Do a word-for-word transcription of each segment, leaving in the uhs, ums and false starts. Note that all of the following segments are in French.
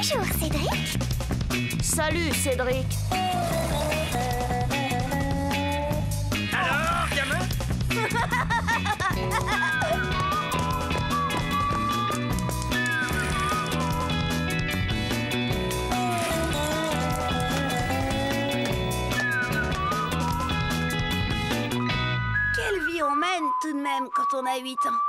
Bonjour, Cédric. Salut, Cédric. Alors, gamin? Quelle vie on mène tout de même quand on a huit ans.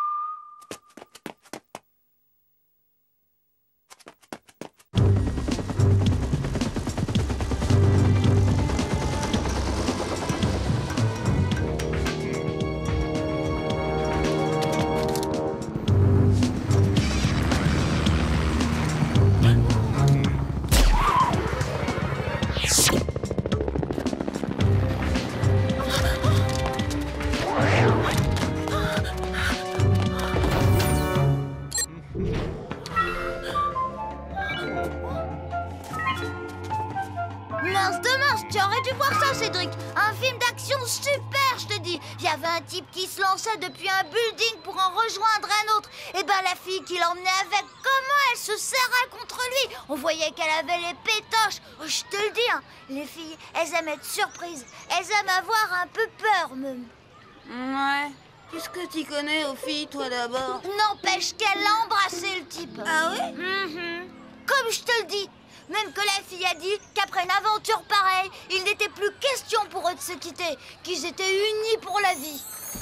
Mince de mince, tu aurais dû voir ça, Cédric. Un film d'action super, je te dis. Il y avait un type qui se lançait depuis un building pour en rejoindre un autre. Et ben la fille qui l'emmenait avec, comment elle se serrait contre lui. On voyait qu'elle avait les pétoches. Oh, je te le dis, hein, les filles, elles aiment être surprises. Elles aiment avoir un peu peur, même. Ouais. Qu'est-ce que tu connais aux filles, toi, d'abord? N'empêche qu'elle a embrassé le type. Ah oui? Mhm. Comme je te le dis. Même que la fille a dit qu'après une aventure pareille, il n'était plus question pour eux de se quitter, qu'ils étaient unis pour la vie.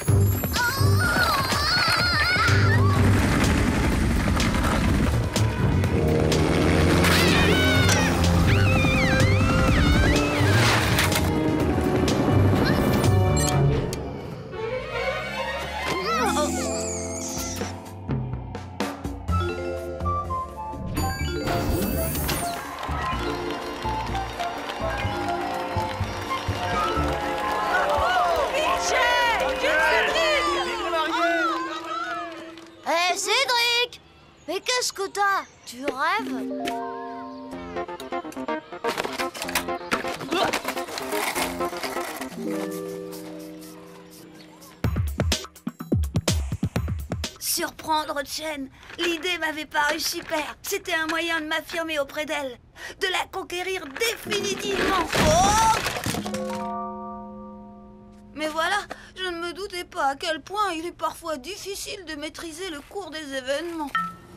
Hé, Cédric! Mais qu'est-ce que t'as? Tu rêves? Surprendre Chen, l'idée m'avait paru super. C'était un moyen de m'affirmer auprès d'elle, de la conquérir définitivement. Oh! Mais voilà, je ne me doutais pas à quel point il est parfois difficile de maîtriser le cours des événements.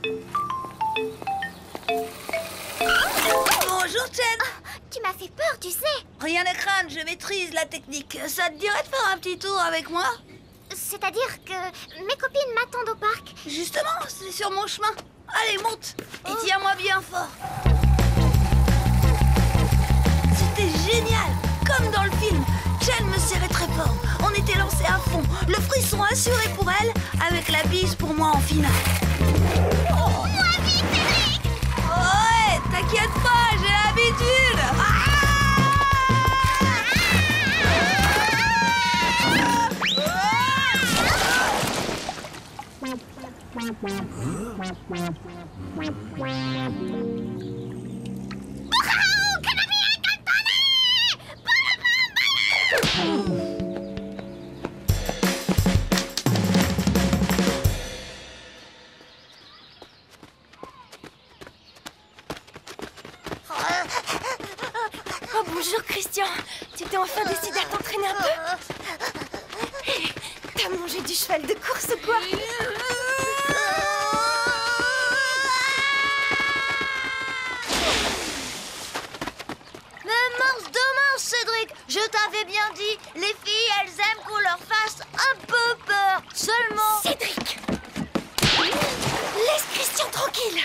Bonjour Chen. Ah, tu m'as fait peur, tu sais. Rien à craindre, je maîtrise la technique. Ça te dirait de faire un petit tour avec moi? C'est-à-dire que mes copines m'attendent au parc. Justement, c'est sur mon chemin. Allez, monte et tiens-moi bien fort. C'était génial, comme dans le film. Chen me serrait très fort. On était lancés à fond. Le frisson assuré pour elle, avec la bise pour moi en finale. Oh, moi vite, Cédric! Ouais, t'inquiète pas, j'ai l'habitude. Ah! Oh, bonjour, Christian. Tu t'es enfin décidé à t'entraîner un peu? Hé, t'as mangé du cheval de course ou quoi? Mais mince de mince, Cédric! Je t'avais bien dit, les filles, elles aiment qu'on leur fasse un peu peur. Seulement... Cédric! Laisse Christian tranquille!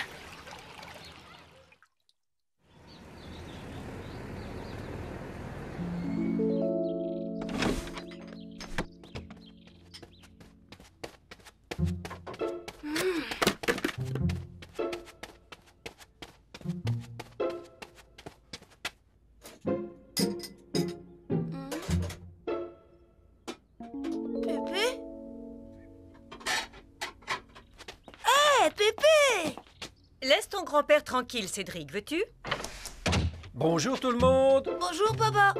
Pépé? Hé, Pépé! Laisse ton grand-père tranquille, Cédric, veux-tu? Bonjour tout le monde. Bonjour, papa.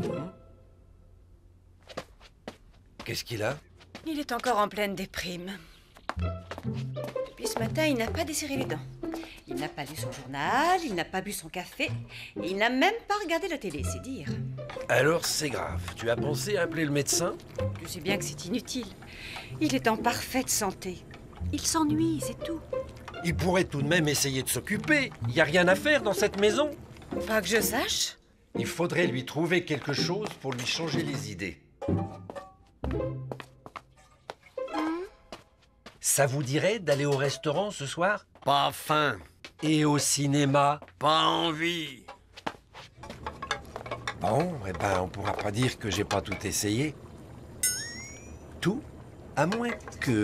Qu'est-ce qu'il a? Il est encore en pleine déprime. Depuis ce matin, il n'a pas desserré les dents. Il n'a pas lu son journal, il n'a pas bu son café, et il n'a même pas regardé la télé, c'est dire. Alors c'est grave. Tu as pensé à appeler le médecin? Je sais bien que c'est inutile. Il est en parfaite santé. Il s'ennuie, c'est tout. Il pourrait tout de même essayer de s'occuper. Il n'y a rien à faire dans cette maison. Pas que je sache. Il faudrait lui trouver quelque chose pour lui changer les idées. Ça vous dirait d'aller au restaurant ce soir? Pas faim, Et au cinéma? pas envie. Bon, eh ben, on pourra pas dire que j'ai pas tout essayé. Tout, à moins que...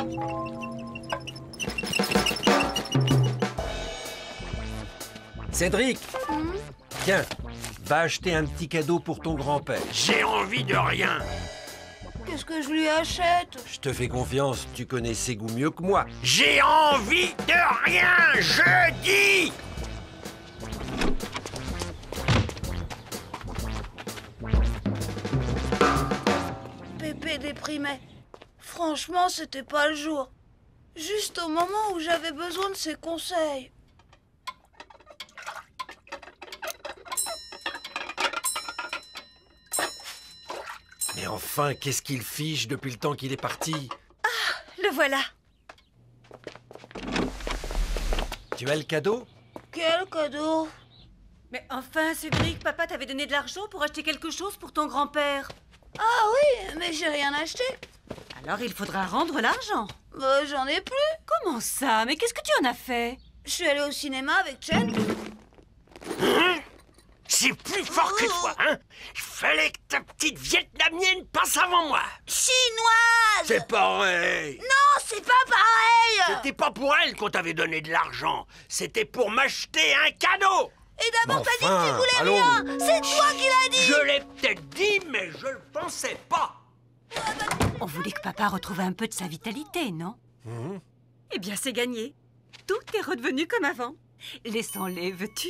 Cédric, tiens, va acheter un petit cadeau pour ton grand-père. J'ai envie de rien. Qu'est-ce que je lui achète? Je te fais confiance, tu connais ses goûts mieux que moi. J'ai envie de rien, je dis. Pépé déprimait. Franchement, c'était pas le jour. Juste au moment où j'avais besoin de ses conseils. Mais enfin, qu'est-ce qu'il fiche depuis le temps qu'il est parti? Le voilà. Tu as le cadeau? Quel cadeau? Mais enfin, Cédric, papa t'avait donné de l'argent pour acheter quelque chose pour ton grand-père. Ah oui, mais j'ai rien acheté. Alors il faudra rendre l'argent. Bah, j'en ai plus. Comment ça? Mais qu'est-ce que tu en as fait? Je suis allée au cinéma avec Chen. C'est plus fort que toi, hein? Il fallait que ta petite vietnamienne passe avant moi. Chinoise! C'est pareil. Non, c'est pas pareil! C'était pas pour elle qu'on t'avait donné de l'argent. C'était pour m'acheter un cadeau. Et d'abord, Mais t'as dit que enfin, tu voulais allô? rien! C'est toi qui l'as dit! Je l'ai peut-être dit, mais je le pensais pas. On voulait que papa retrouve un peu de sa vitalité, non? Mhm. Eh bien, c'est gagné. Tout est redevenu comme avant. Laissons-les, veux-tu?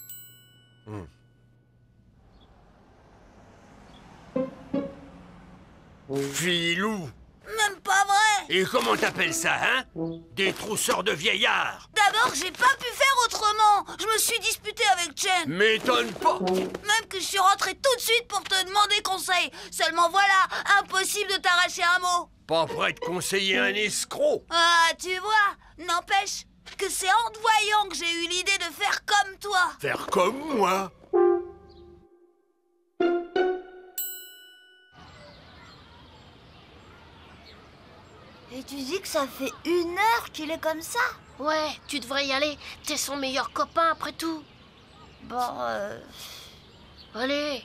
Filou. Même pas vrai! Et comment t'appelles ça, hein? Des trousseurs de vieillards. D'abord, j'ai pas pu faire autrement! Je me suis disputée avec Chen! M'étonne pas. Même que je suis rentrée tout de suite pour te demander conseil! Seulement voilà, impossible de t'arracher un mot! Pas prêt de conseiller un escroc. Ah, tu vois! N'empêche que c'est en te voyant que j'ai eu l'idée de faire comme toi! Faire comme moi. Et tu dis que ça fait une heure qu'il est comme ça? Ouais, tu devrais y aller. T'es son meilleur copain après tout. Bon, euh... Allez.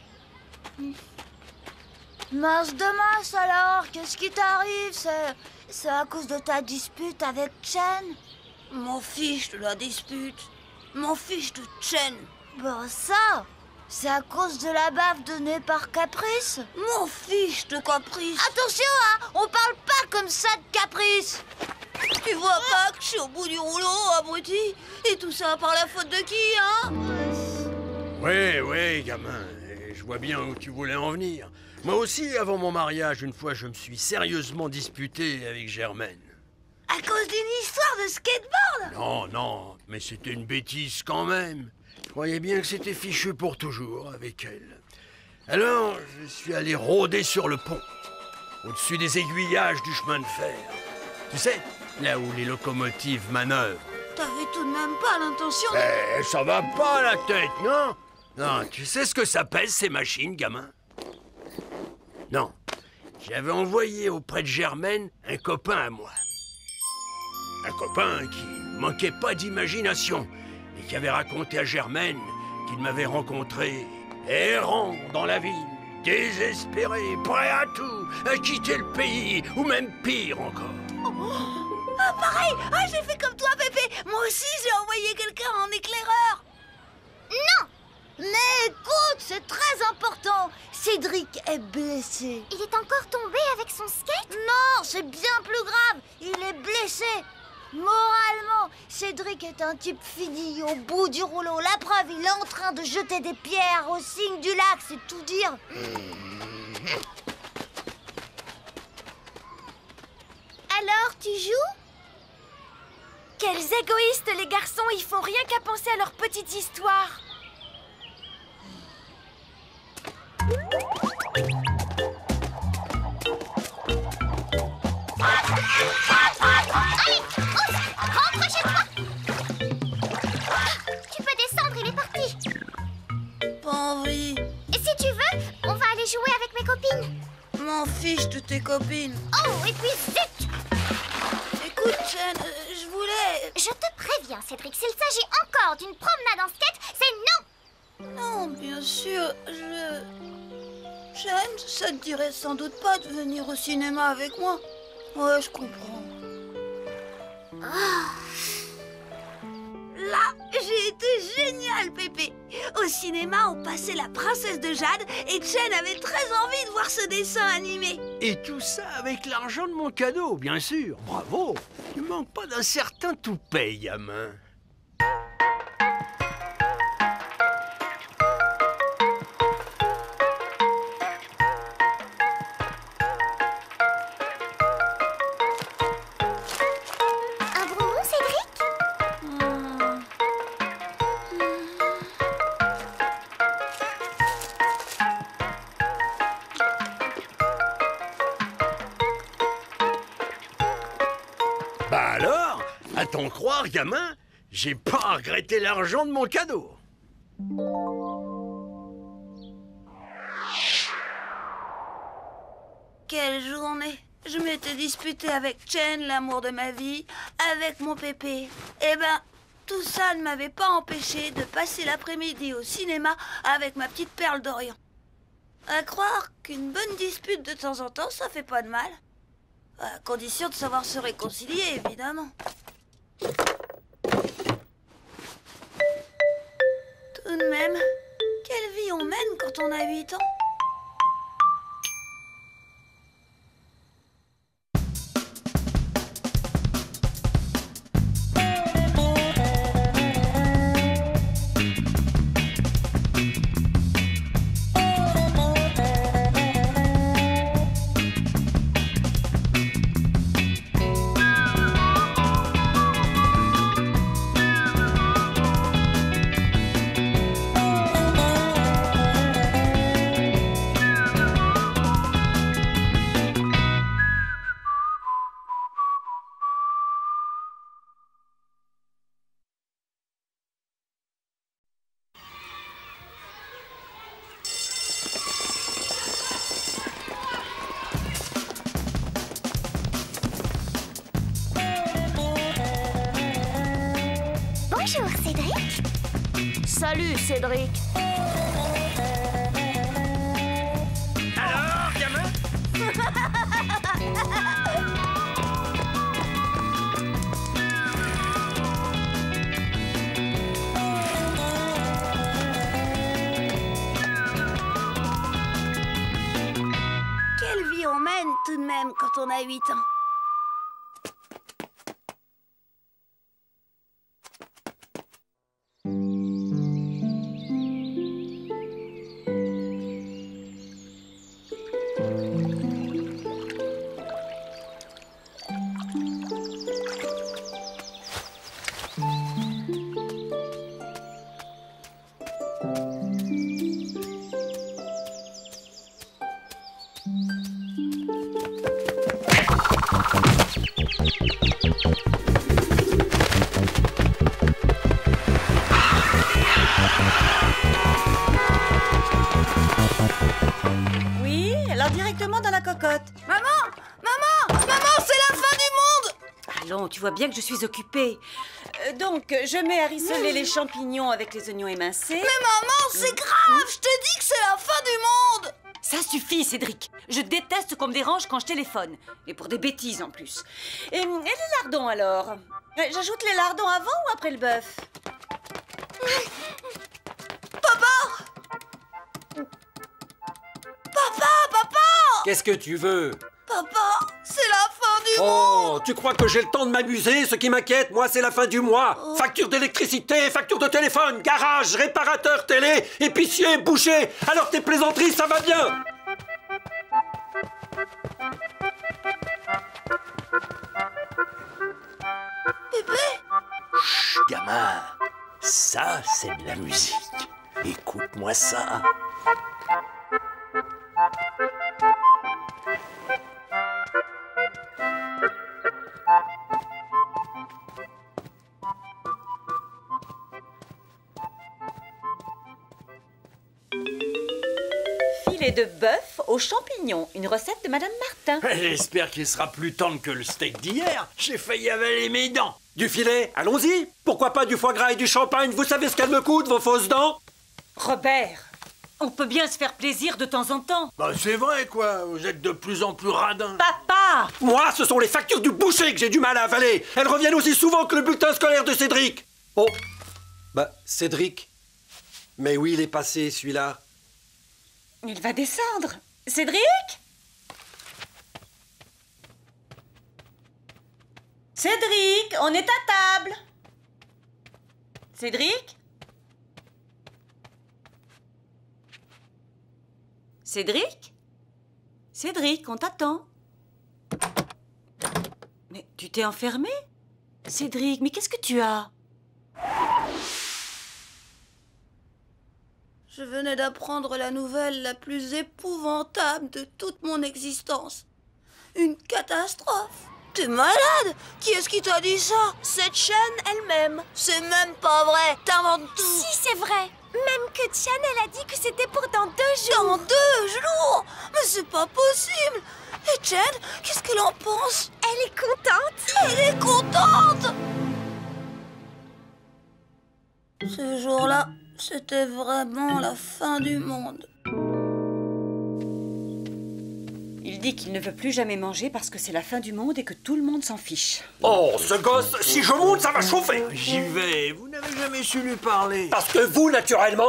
mince de mince alors! Qu'est-ce qui t'arrive? C'est... c'est à cause de ta dispute avec Chen? M'en fiche de la dispute. M'en fiche de Chen. Bon, ça, c'est à cause de la baffe donnée par Caprice? M'en fiche de Caprice. Attention, hein! On parle pas comme ça de Caprice! Tu vois pas que je suis au bout du rouleau, abruti? Et tout ça par la faute de qui, hein? Ouais, ouais, gamin. Et je vois bien où tu voulais en venir. Moi aussi, avant mon mariage, une fois, je me suis sérieusement disputé avec Germaine. À cause d'une histoire de skateboard? Non, non, mais c'était une bêtise quand même. Je croyais bien que c'était fichu pour toujours avec elle. Alors, je suis allé rôder sur le pont, au-dessus des aiguillages du chemin de fer. Tu sais, là où les locomotives manœuvrent. T'avais tout de même pas l'intention de... Eh, ça va pas la tête, non? Non, tu sais ce que ça pèse, ces machines, gamin? Non. J'avais envoyé auprès de Germaine un copain à moi. Un copain qui manquait pas d'imagination et qui avait raconté à Germaine qu'il m'avait rencontré errant dans la ville, désespéré, prêt à tout, à quitter le pays, ou même pire encore. Ah, pareil! Ah, j'ai fait comme toi, Pépé! Moi aussi, j'ai envoyé quelqu'un en éclaireur! Non! Mais écoute, c'est très important! Cédric est blessé. Il est encore tombé avec son skate? Non, c'est bien plus grave! Il est blessé! Moralement, Cédric est un type fini au bout du rouleau. La preuve, il est en train de jeter des pierres au signe du lac, c'est tout dire. Alors, tu joues? Quels égoïstes, les garçons! Ils font rien qu'à penser à leur petite histoire. Allez, Ous, rentre chez toi. Tu peux descendre, il est parti. Pas envie. Et si tu veux, on va aller jouer avec mes copines. M'en fiche de tes copines. Oh, et puis zut! Écoute, Chen, euh, je voulais... Je te préviens, Cédric, s'il s'agit encore d'une promenade en skate, c'est non! Non, bien sûr, je... Chen, ça te dirait sans doute pas de venir au cinéma avec moi. Ouais, je comprends. Là, j'ai été génial, Pépé. Au cinéma, on passait La Princesse de Jade et Chen avait très envie de voir ce dessin animé. Et tout ça avec l'argent de mon cadeau, bien sûr. Bravo. Tu manques pas d'un certain toupet, gamin. Un bonbon, Cédric? Bah alors, à t'en croire, gamin, j'ai pas regretté l'argent de mon cadeau. Quelle journée! Je m'étais disputée avec Chen, l'amour de ma vie, avec mon Pépé. Eh ben, tout ça ne m'avait pas empêché de passer l'après-midi au cinéma avec ma petite perle d'Orient. À croire qu'une bonne dispute de temps en temps, ça fait pas de mal. À condition de savoir se réconcilier, évidemment. Tout de même, quelle vie on mène quand on a huit ans? Bonjour, Cédric. Salut, Cédric. Alors, gamin? Quelle vie on mène tout de même quand on a huit ans? Oui, alors directement dans la cocotte. Maman! Maman! Maman, c'est la fin du monde! Allons, tu vois bien que je suis occupée. Euh, donc, je mets à rissoler les champignons avec les oignons émincés. Mais maman, c'est grave! Je te dis que c'est la fin du monde! Ça suffit, Cédric. Je déteste qu'on me dérange quand je téléphone. Et pour des bêtises, en plus. Et, et les lardons, alors? Euh, J'ajoute les lardons avant ou après le bœuf? Papa! Papa! Papa! Qu'est-ce que tu veux? Papa, c'est la fin du monde! Oh, tu crois que j'ai le temps de m'amuser? Ce qui m'inquiète, moi, c'est la fin du mois. Oh. Facture d'électricité, facture de téléphone, garage, réparateur, télé, épicier, boucher. Alors tes plaisanteries, ça va bien. Pépé? Gamin, ça, c'est de la musique. Écoute-moi ça. Filet de bœuf aux champignons, une recette de Madame Martin. J'espère qu'il sera plus tendre que le steak d'hier. J'ai failli avaler mes dents. Du filet, allons-y. Pourquoi pas du foie gras et du champagne? Vous savez ce qu'elles me coûtent, vos fausses dents? Robert, on peut bien se faire plaisir de temps en temps. Bah c'est vrai quoi, vous êtes de plus en plus radin. Papa! Moi, ce sont les factures du boucher que j'ai du mal à avaler. Elles reviennent aussi souvent que le bulletin scolaire de Cédric. Oh, bah Cédric. Mais où il est passé, celui-là? Il va descendre. Cédric? Cédric, on est à table. Cédric? Cédric? Cédric, on t'attend. Mais tu t'es enfermé? Cédric, mais qu'est-ce que tu as? Je venais d'apprendre la nouvelle la plus épouvantable de toute mon existence. Une catastrophe. T'es malade? Qui est-ce qui t'a dit ça? Cette chaîne elle-même. C'est même pas vrai. T'inventes tout. Si, c'est vrai. Même que Tian, elle a dit que c'était pour dans deux jours. Dans deux jours? Mais c'est pas possible. Et Jen, qu'est-ce qu'elle en pense? Elle est contente. Elle est contente. Ce jour-là, c'était vraiment la fin du monde. Il dit qu'il ne veut plus jamais manger parce que c'est la fin du monde et que tout le monde s'en fiche. Oh, ce gosse, si je monte, ça va chauffer. J'y vais, vous n'avez jamais su lui parler. Parce que vous, naturellement...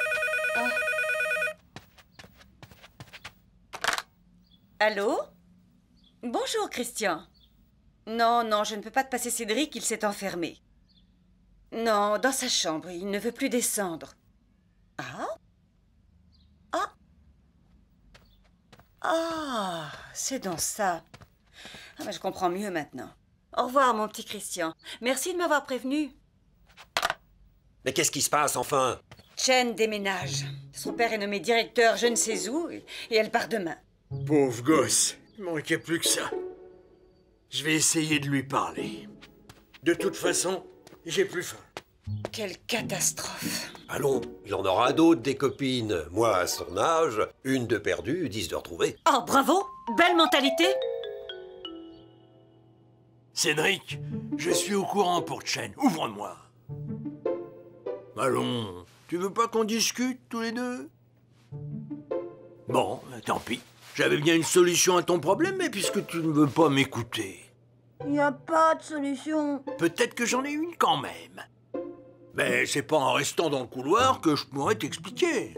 Allô? Bonjour, Christian. Non, non, je ne peux pas te passer Cédric, il s'est enfermé. Non, dans sa chambre, il ne veut plus descendre. Ah? Ah? Ah, c'est dans ça. Ah, ben, je comprends mieux maintenant. Au revoir, mon petit Christian. Merci de m'avoir prévenu. Mais qu'est-ce qui se passe, enfin? Chen déménage. Son père est nommé directeur je ne sais où et elle part demain. Pauvre gosse, il manquait plus que ça. Je vais essayer de lui parler. De toute façon, j'ai plus faim. Quelle catastrophe. Allons, il en aura d'autres, des copines. Moi, à son âge, une de perdue, dix de retrouvée. Oh, bravo! Belle mentalité! Cédric, je suis au courant pour Chen. Ouvre-moi. Allons, tu veux pas qu'on discute tous les deux? Bon, tant pis. J'avais bien une solution à ton problème, mais puisque tu ne veux pas m'écouter... Il n'y a pas de solution. Peut-être que j'en ai une quand même. Mais c'est pas en restant dans le couloir que je pourrais t'expliquer.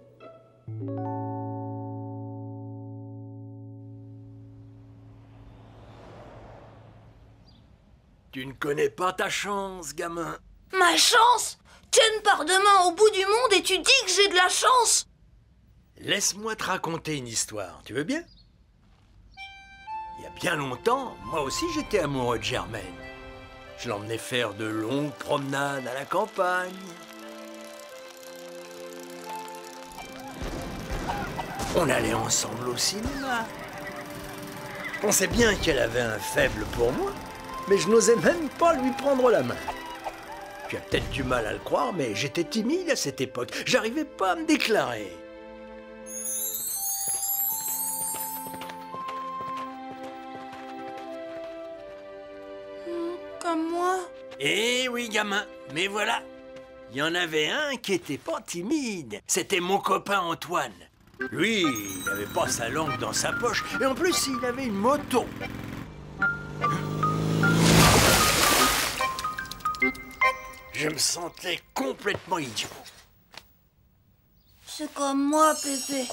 Tu ne connais pas ta chance, gamin. Ma chance? Chen part demain au bout du monde et tu dis que j'ai de la chance? Laisse-moi te raconter une histoire, tu veux bien? Il y a bien longtemps, moi aussi j'étais amoureux de Germaine. Je l'emmenais faire de longues promenades à la campagne. On allait ensemble au cinéma. Je pensais bien qu'elle avait un faible pour moi, mais je n'osais même pas lui prendre la main. Tu as peut-être du mal à le croire, mais j'étais timide à cette époque. J'arrivais pas à me déclarer. Comme moi? Eh oui, gamin, mais voilà. Il y en avait un qui était pas timide. C'était mon copain Antoine. Lui, il n'avait pas sa langue dans sa poche. Et en plus, il avait une moto. Je me sentais complètement idiot. C'est comme moi, Pépé.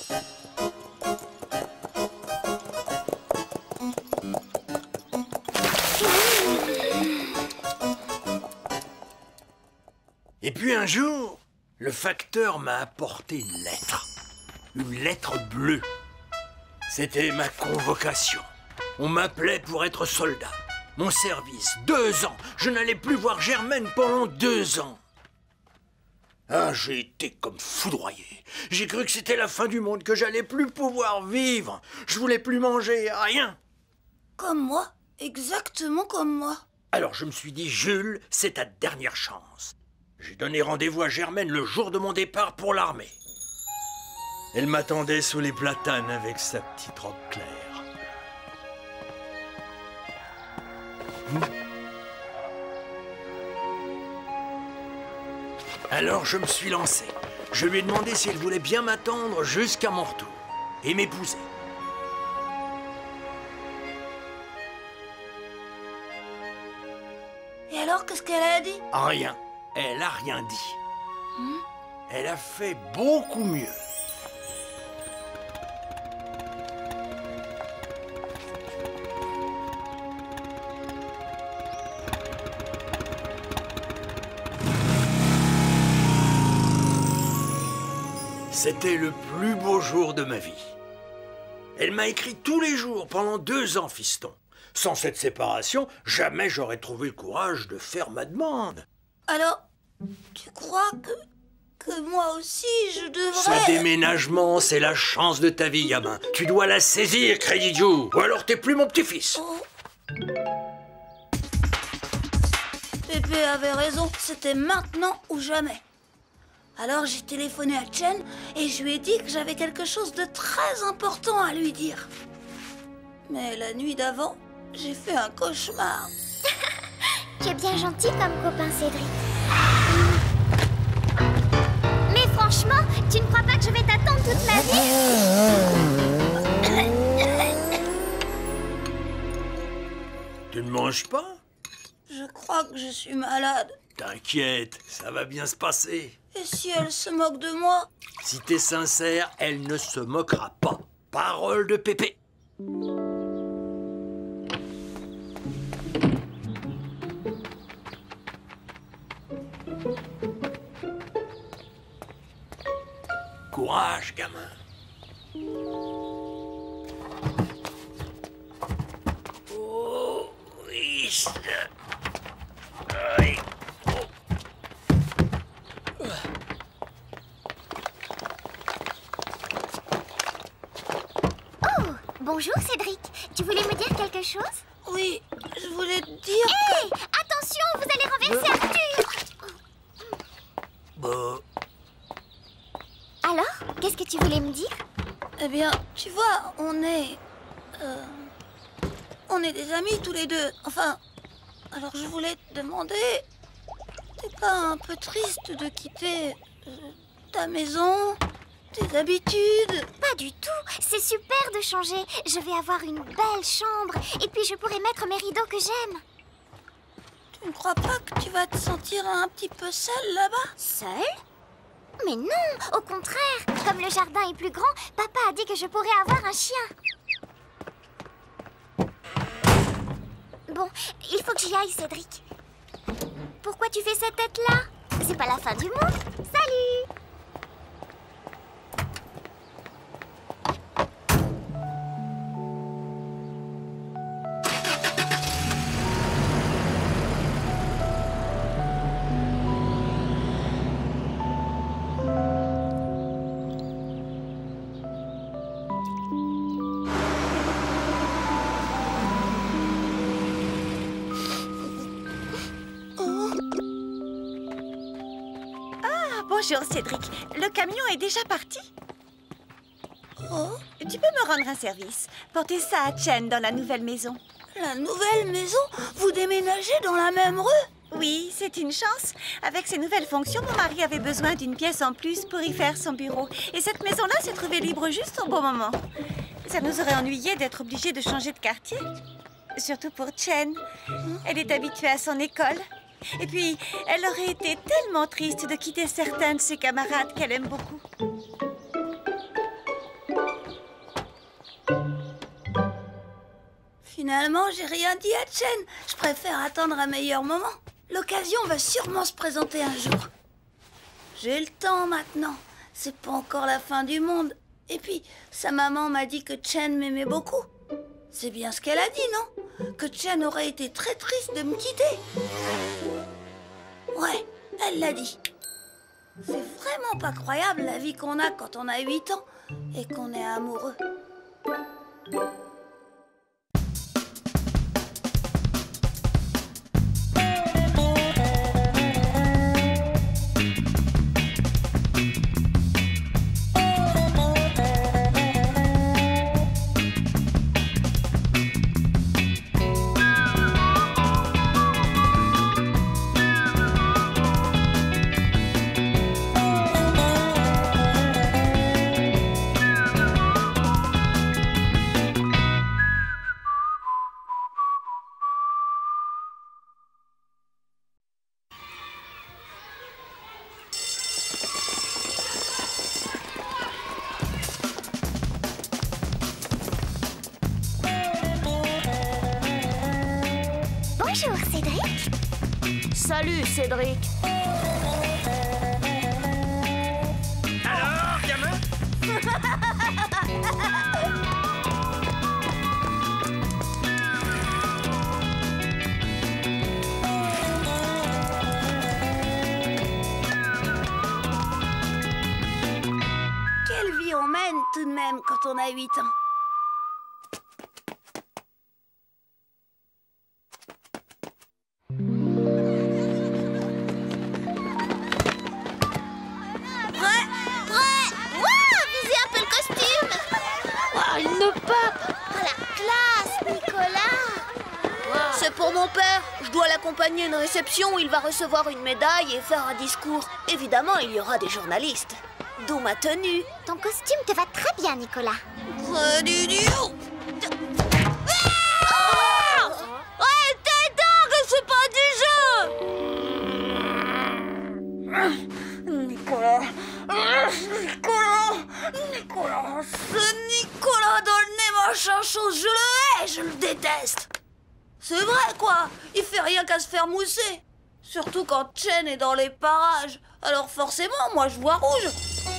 Et puis un jour, le facteur m'a apporté une lettre. Une lettre bleue. C'était ma convocation. On m'appelait pour être soldat. Mon service, deux ans. Je n'allais plus voir Germaine pendant deux ans. Ah, j'ai été comme foudroyé. J'ai cru que c'était la fin du monde, que j'allais plus pouvoir vivre. Je voulais plus manger, rien. Comme moi, exactement comme moi. Alors je me suis dit, Jules, c'est ta dernière chance. J'ai donné rendez-vous à Germaine le jour de mon départ pour l'armée. Elle m'attendait sous les platanes avec sa petite robe claire. Alors je me suis lancé. Je lui ai demandé si elle voulait bien m'attendre jusqu'à mon retour et m'épouser. Et alors, qu'est-ce qu'elle a dit? Rien. Elle a rien dit. Hmm? Elle a fait beaucoup mieux. C'était le plus beau jour de ma vie. Elle m'a écrit tous les jours pendant deux ans, fiston. Sans cette séparation, jamais j'aurais trouvé le courage de faire ma demande. Alors, tu crois que, que moi aussi je devrais... Ce déménagement, c'est la chance de ta vie, gamin. Tu dois la saisir, Credit Joe. Ou alors t'es plus mon petit-fils. Oh. Pépé avait raison, c'était maintenant ou jamais. Alors j'ai téléphoné à Chen et je lui ai dit que j'avais quelque chose de très important à lui dire. Mais la nuit d'avant, j'ai fait un cauchemar. Tu es bien gentil comme copain, Cédric. Mais franchement, tu ne crois pas que je vais t'attendre toute ma vie? Tu ne manges pas? Je crois que je suis malade. T'inquiète, ça va bien se passer. Et si elle se moque de moi? Si t'es sincère, elle ne se moquera pas. Parole de Pépé. Courage, gamin. Oh, oui. Aïe. Bonjour Cédric, tu voulais me dire quelque chose? Oui, je voulais te dire Hé, hey, que... attention, vous allez renverser Arthur. Bah... Alors, qu'est-ce que tu voulais me dire? Eh bien, tu vois, on est... Euh, on est des amis tous les deux. Enfin, alors je voulais te demander... T'es pas un peu triste de quitter euh, ta maison, tes habitudes? Pas du tout, c'est super de changer. Je vais avoir une belle chambre et puis je pourrai mettre mes rideaux que j'aime. Tu ne crois pas que tu vas te sentir un petit peu seule là-bas? Seule? Mais non, au contraire. Comme le jardin est plus grand, papa a dit que je pourrais avoir un chien. Bon, il faut que j'y aille, Cédric. Pourquoi tu fais cette tête-là? C'est pas la fin du monde. Salut! Bonjour Cédric, le camion est déjà parti. Oh, tu peux me rendre un service? Porter ça à Chen dans la nouvelle maison. La nouvelle maison? Vous déménagez dans la même rue? Oui, c'est une chance. Avec ces nouvelles fonctions, mon mari avait besoin d'une pièce en plus pour y faire son bureau. Et cette maison-là s'est trouvée libre juste au bon moment. Ça nous aurait ennuyé d'être obligés de changer de quartier. Surtout pour Chen. Elle est habituée à son école. Et puis, elle aurait été tellement triste de quitter certains de ses camarades qu'elle aime beaucoup. Finalement, j'ai rien dit à Chen. Je préfère attendre un meilleur moment. L'occasion va sûrement se présenter un jour. J'ai le temps maintenant. C'est pas encore la fin du monde. Et puis, sa maman m'a dit que Chen m'aimait beaucoup. C'est bien ce qu'elle a dit, non? que Chen aurait été très triste de me quitter. Ouais, elle l'a dit. C'est vraiment pas croyable la vie qu'on a quand on a huit ans et qu'on est amoureux. Bonjour, Cédric. Salut, Cédric. Alors, gamin? Quelle vie on mène tout de même quand on a huit ans. Prêt? Prêt? Ouah, visez un peu le costume. Oh, il ne pas. Oh, la classe, Nicolas. C'est pour mon père. Je dois l'accompagner à une réception où il va recevoir une médaille et faire un discours. Évidemment, il y aura des journalistes. D'où ma tenue. Ton costume te va très bien, Nicolas. Très d'idiot. Ouais, t'es dingue, c'est pas du jeu. Nicolas. Nicolas. Nicolas. Ce Nicolas dans le nez machin chose, je le hais, je le déteste. C'est vrai quoi, il fait rien qu'à se faire mousser. Surtout quand Chen est dans les parages. Alors forcément, moi je vois rouge.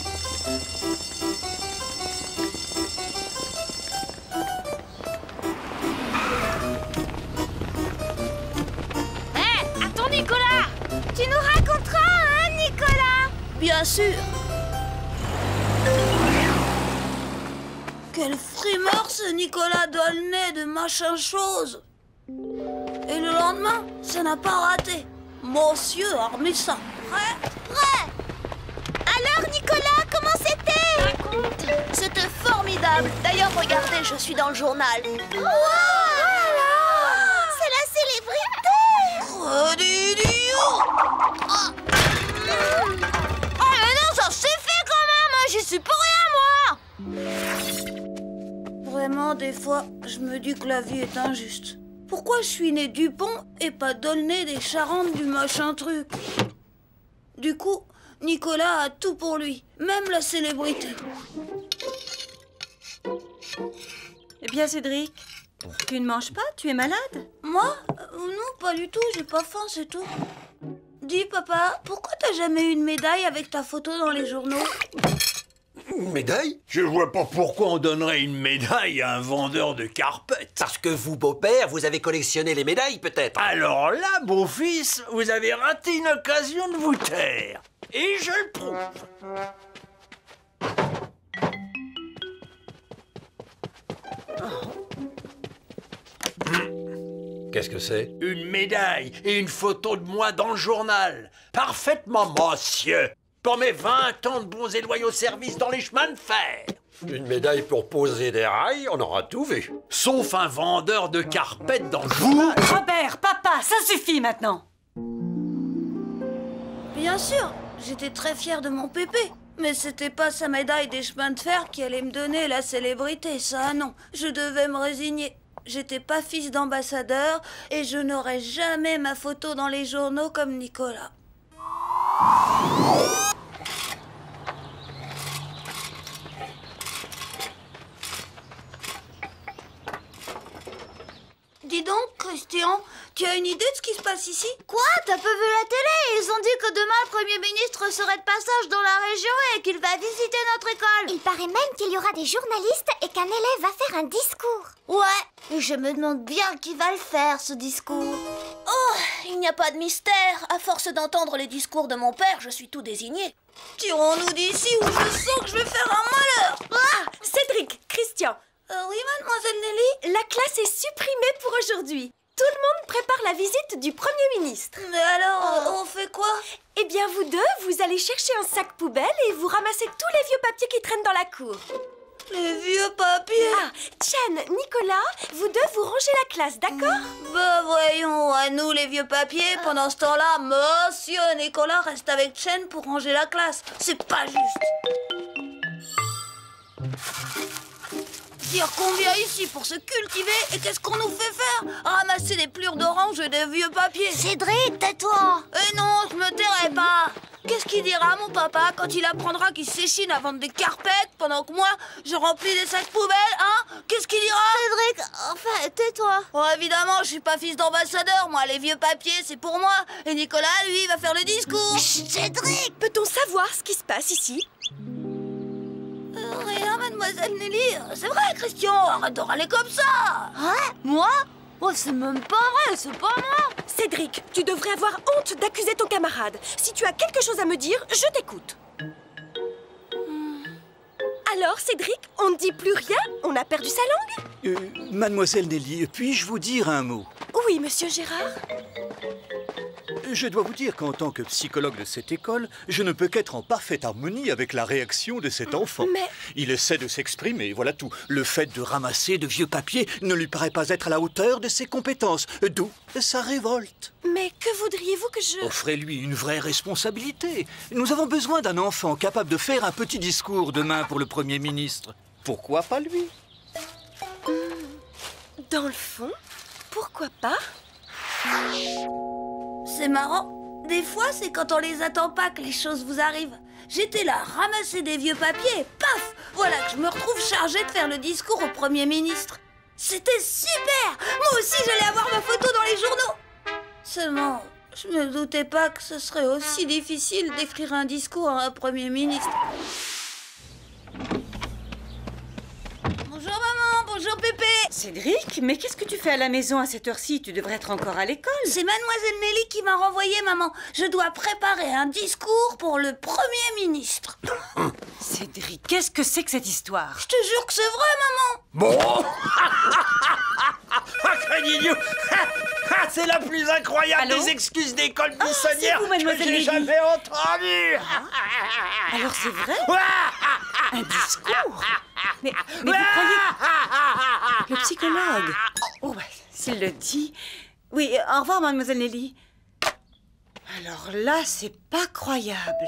Hé, attends, Nicolas. Tu nous raconteras, hein, Nicolas? Bien sûr. Quel frimeur ce Nicolas Dolnay de machin chose. Et le lendemain, ça n'a pas raté. Monsieur a remis ça. Prêt? Prêt? Alors, Nicolas, comment c'était? C'était formidable. D'ailleurs, regardez, je suis dans le journal. Wow! C'est la célébrité! Oh, d'idiot! Oh, mais non, ça suffit quand même, hein. J'y suis pour rien, moi. Vraiment, des fois, je me dis que la vie est injuste. Pourquoi je suis né Dupont et pas Dolnay des Charentes du machin truc? Du coup, Nicolas a tout pour lui, même la célébrité. Eh bien, Cédric, tu ne manges pas? Tu es malade? Moi? Euh, non, pas du tout, j'ai pas faim, c'est tout. Dis, papa, pourquoi t'as jamais eu une médaille avec ta photo dans les journaux? Une médaille? Je vois pas pourquoi on donnerait une médaille à un vendeur de carpettes. Parce que vous, beau-père, vous avez collectionné les médailles, peut-être? Alors là, beau-fils, vous avez raté une occasion de vous taire. Et je le prouve. Qu'est-ce que c'est? Une médaille et une photo de moi dans le journal. Parfaitement, monsieur. Pour mes vingt ans de bons et loyaux services dans les chemins de fer. Une médaille pour poser des rails, on aura tout vu. Sauf un vendeur de carpettes dans le journal. Robert, papa, ça suffit maintenant. Bien sûr, j'étais très fière de mon pépé. Mais c'était pas sa médaille des chemins de fer qui allait me donner la célébrité, ça non. Je devais me résigner. J'étais pas fils d'ambassadeur et je n'aurais jamais ma photo dans les journaux comme Nicolas. Dis donc, Christian, Tu as une idée de ce qui se passe ici? Quoi? T'as pas vu la télé? Ils ont dit que demain le Premier ministre serait de passage dans la région et qu'il va visiter notre école. Il paraît même qu'il y aura des journalistes et qu'un élève va faire un discours. Ouais, et je me demande bien qui va le faire, ce discours. Oh, il n'y a pas de mystère. À force d'entendre les discours de mon père, je suis tout désigné. Tirons-nous d'ici ou je sens que je vais faire un malheur. Ah, Cédric, Christian, Euh, oui, mademoiselle Nelly? la classe est supprimée pour aujourd'hui. Tout le monde prépare la visite du Premier ministre. Mais alors, on fait quoi? Eh bien, vous deux, vous allez chercher un sac poubelle et vous ramassez tous les vieux papiers qui traînent dans la cour. Les vieux papiers? Ah, Chen, Nicolas, vous deux, vous rangez la classe, d'accord? Bah voyons, à nous les vieux papiers. Pendant ce temps-là, monsieur Nicolas reste avec Chen pour ranger la classe. C'est pas juste. Dire qu'on vient ici pour se cultiver et qu'est-ce qu'on nous fait faire? Ramasser des plures d'orange et des vieux papiers. Cédric, tais-toi. Eh non, je me tairai pas. Qu'est-ce qu'il dira mon papa quand il apprendra qu'il s'échine à vendre des carpettes pendant que moi, je remplis des sacs poubelles, hein? Qu'est-ce qu'il dira? Cédric, enfin, tais-toi. Oh, évidemment, je suis pas fils d'ambassadeur. Moi, les vieux papiers, c'est pour moi. Et Nicolas, lui, va faire le discours. Chut, Cédric. Peut-on savoir ce qui se passe ici? Euh, rien, mademoiselle Nelly. C'est vrai, Christian, arrête de râler comme ça. Hein? Moi? Oh, c'est même pas vrai, c'est pas moi. Cédric, tu devrais avoir honte d'accuser ton camarade. Si tu as quelque chose à me dire, je t'écoute. Hmm. Alors, Cédric, on ne dit plus rien? On a perdu sa langue? Euh, Mademoiselle Nelly, puis-je vous dire un mot? Oui, monsieur Gérard. Je dois vous dire qu'en tant que psychologue de cette école, je ne peux qu'être en parfaite harmonie avec la réaction de cet enfant. Mais... Il essaie de s'exprimer, voilà tout. Le fait de ramasser de vieux papiers ne lui paraît pas être à la hauteur de ses compétences, d'où sa révolte. Mais que voudriez-vous que je... Offrez-lui une vraie responsabilité. Nous avons besoin d'un enfant capable de faire un petit discours demain pour le Premier ministre. Pourquoi pas lui? Dans le fond, pourquoi pas? C'est marrant. Des fois, c'est quand on les attend pas que les choses vous arrivent. J'étais là, ramasser des vieux papiers, et paf! Voilà que je me retrouve chargée de faire le discours au Premier ministre. C'était super! Moi aussi, j'allais avoir ma photo dans les journaux. Seulement, je me doutais pas que ce serait aussi difficile d'écrire un discours à un Premier ministre. Bonjour maman, bonjour Pépé. Cédric, mais qu'est-ce que tu fais à la maison à cette heure-ci? Tu devrais être encore à l'école. C'est mademoiselle Nelly qui m'a renvoyé, maman. Je dois préparer un discours pour le Premier ministre. Cédric, qu'est-ce que c'est que cette histoire? Je te jure que c'est vrai, maman. Bon. Ah, quel idiot. Ah, c'est la plus incroyable Allô? des excuses d'école Ah, buissonnière c'est vous, mademoiselle que j'ai Nelly. jamais entendue. Alors c'est vrai? Un discours? Mais, mais vous croyez... Le psychologue. Oh, bah, s'il le dit... Oui, euh, au revoir, mademoiselle Nelly. Alors là, c'est pas croyable.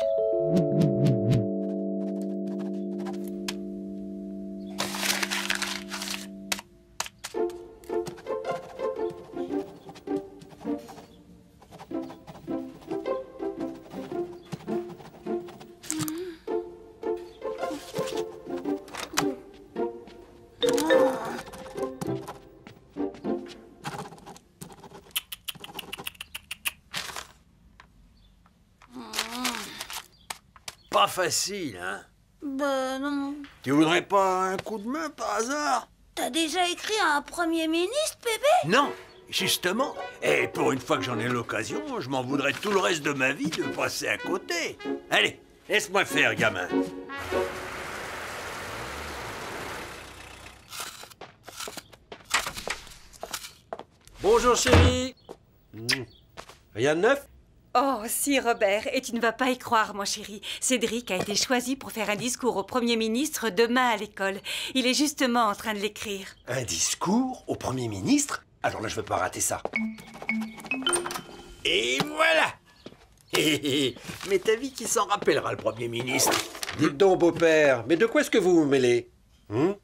Pas facile, hein? Ben non. Tu voudrais pas un coup de main par hasard? T'as déjà écrit à un Premier ministre, Pépé? Non, justement. Et pour une fois que j'en ai l'occasion, je m'en voudrais tout le reste de ma vie de passer à côté. Allez, laisse-moi faire, gamin. Bonjour chérie. Mmh. Rien de neuf? Oh, si, Robert, et tu ne vas pas y croire, mon chéri. Cédric a été choisi pour faire un discours au Premier ministre demain à l'école. Il est justement en train de l'écrire. Un discours au Premier ministre? Alors là, je veux pas rater ça. Et voilà. Mais t'as vu qui s'en rappellera, le Premier ministre? Dites donc, beau-père, mais de quoi est-ce que vous vous mêlez? Hum?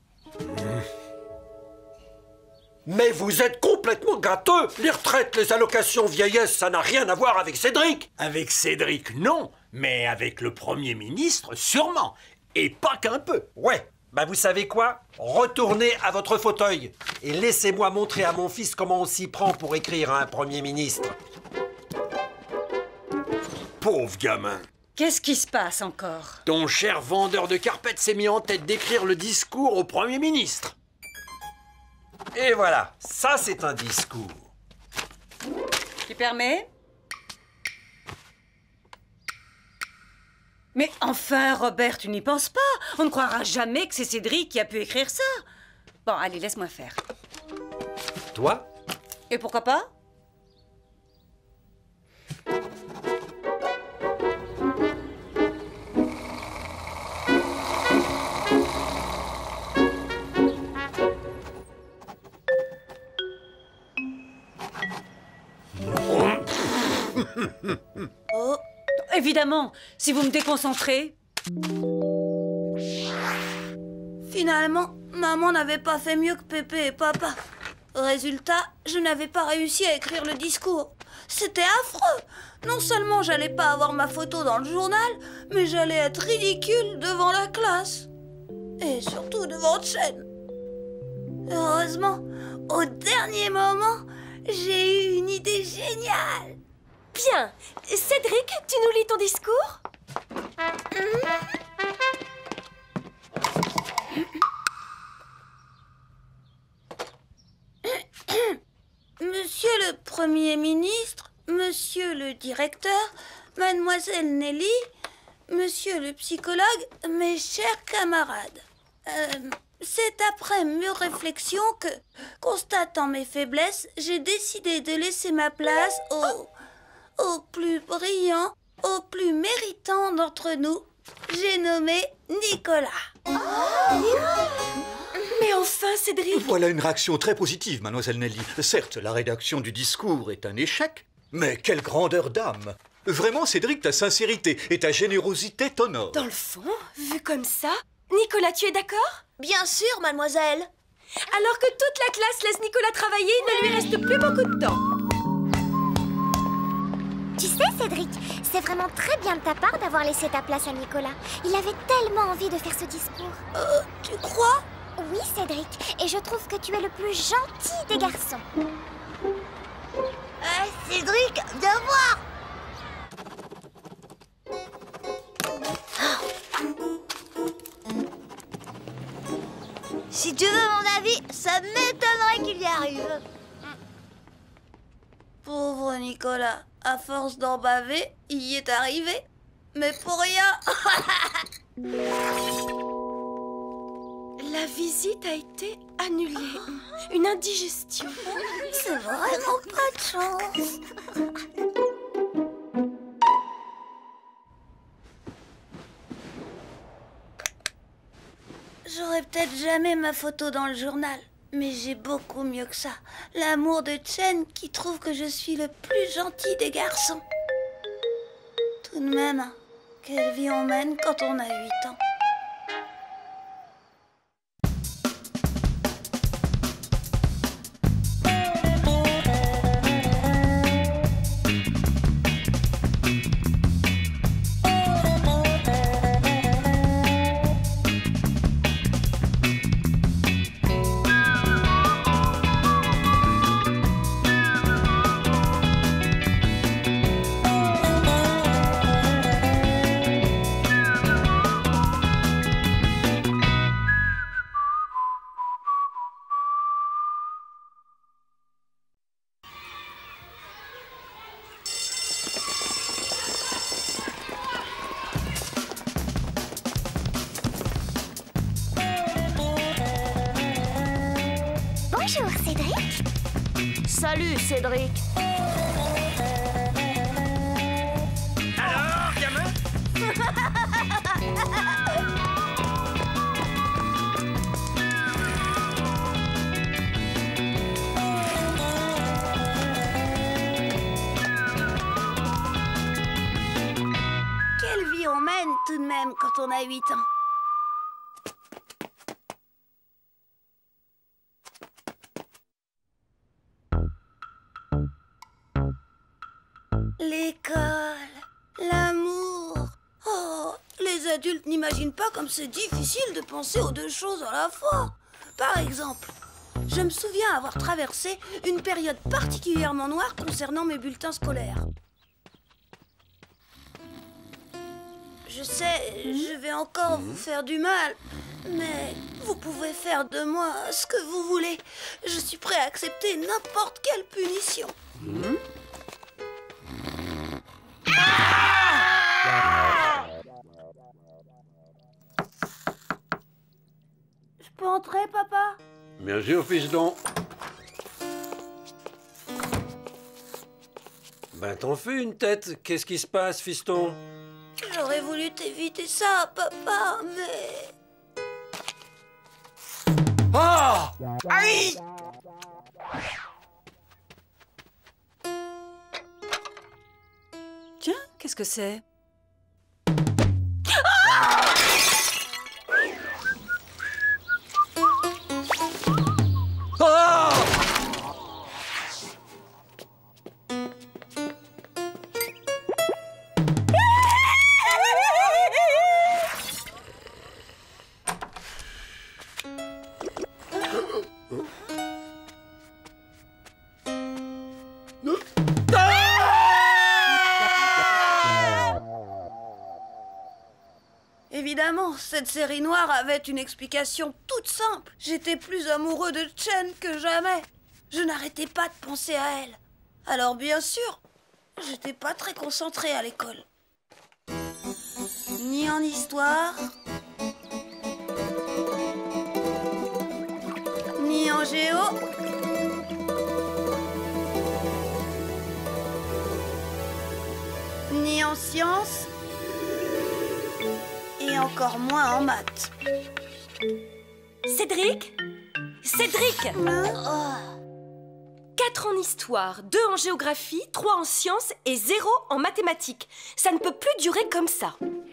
Mais vous êtes complètement gâteux! Les retraites, les allocations vieillesse, ça n'a rien à voir avec Cédric! Avec Cédric, non, mais avec le Premier ministre, sûrement. Et pas qu'un peu. Ouais, Bah vous savez quoi? Retournez à votre fauteuil et laissez-moi montrer à mon fils comment on s'y prend pour écrire à un Premier ministre. Pauvre gamin. Qu'est-ce qui se passe encore? Ton cher vendeur de carpettes s'est mis en tête d'écrire le discours au Premier ministre. Et voilà, ça c'est un discours. Tu permets? Mais enfin, Robert, tu n'y penses pas. On ne croira jamais que c'est Cédric qui a pu écrire ça. Bon, allez, laisse-moi faire. Toi? Et pourquoi pas? Oh, évidemment, si vous me déconcentrez. Finalement, maman n'avait pas fait mieux que Pépé et papa. Résultat, je n'avais pas réussi à écrire le discours. C'était affreux. Non seulement j'allais pas avoir ma photo dans le journal, mais j'allais être ridicule devant la classe. Et surtout devant Chen. Heureusement, au dernier moment, j'ai eu une idée géniale. Bien. Cédric, tu nous lis ton discours? Monsieur le Premier ministre, Monsieur le directeur, Mademoiselle Nelly, Monsieur le psychologue, mes chers camarades. Euh, c'est après mûre réflexion que, constatant mes faiblesses, j'ai décidé de laisser ma place au, au plus brillant, au plus méritant d'entre nous. J'ai nommé Nicolas. Oh Mais enfin, Cédric! Voilà une réaction très positive, mademoiselle Nelly. Certes, la rédaction du discours est un échec, mais quelle grandeur d'âme! Vraiment, Cédric, ta sincérité et ta générosité t'honorent. Dans le fond, vu comme ça, Nicolas, tu es d'accord? Bien sûr, mademoiselle. Alors que toute la classe laisse Nicolas travailler, il ne lui reste plus beaucoup de temps. Tu sais, Cédric, c'est vraiment très bien de ta part d'avoir laissé ta place à Nicolas. Il avait tellement envie de faire ce discours. Euh, tu crois? Oui, Cédric, et je trouve que tu es le plus gentil des garçons. Eh, Cédric, viens voir. Si tu veux mon avis, ça m'étonnerait qu'il y arrive. Pauvre Nicolas, à force d'en baver, il y est arrivé. Mais pour rien. La visite a été annulée. Une indigestion. C'est vraiment pas de chance. J'aurai peut-être jamais ma photo dans le journal, mais j'ai beaucoup mieux que ça. L'amour de Chen qui trouve que je suis le plus gentil des garçons. Tout de même, quelle vie on mène quand on a huit ans. Bonjour, Cédric. Salut, Cédric. Alors, gamin? Quelle vie on mène tout de même quand on a huit ans. L'école, l'amour, oh, les adultes n'imaginent pas comme c'est difficile de penser aux deux choses à la fois. Par exemple, je me souviens avoir traversé une période particulièrement noire concernant mes bulletins scolaires. Je sais, je vais encore vous faire du mal, mais vous pouvez faire de moi ce que vous voulez. Je suis prêt à accepter n'importe quelle punition. Mmh. Je peux entrer, papa? Bien sûr, fiston. Ben, t'en fais une tête. Qu'est-ce qui se passe, fiston? J'aurais voulu t'éviter ça, papa, mais... Ah! Aïe! Tiens, qu'est-ce que c'est? Ah! Ah! Évidemment, cette série noire avait une explication toute simple. J'étais plus amoureux de Chen que jamais. Je n'arrêtais pas de penser à elle. Alors bien sûr, j'étais pas très concentrée à l'école. Ni en histoire, ni en géo, ni en sciences, et encore moins en maths. Cédric Cédric Hein? quatre en histoire, deux en géographie, trois en sciences et zéro en mathématiques. Ça ne peut plus durer comme ça.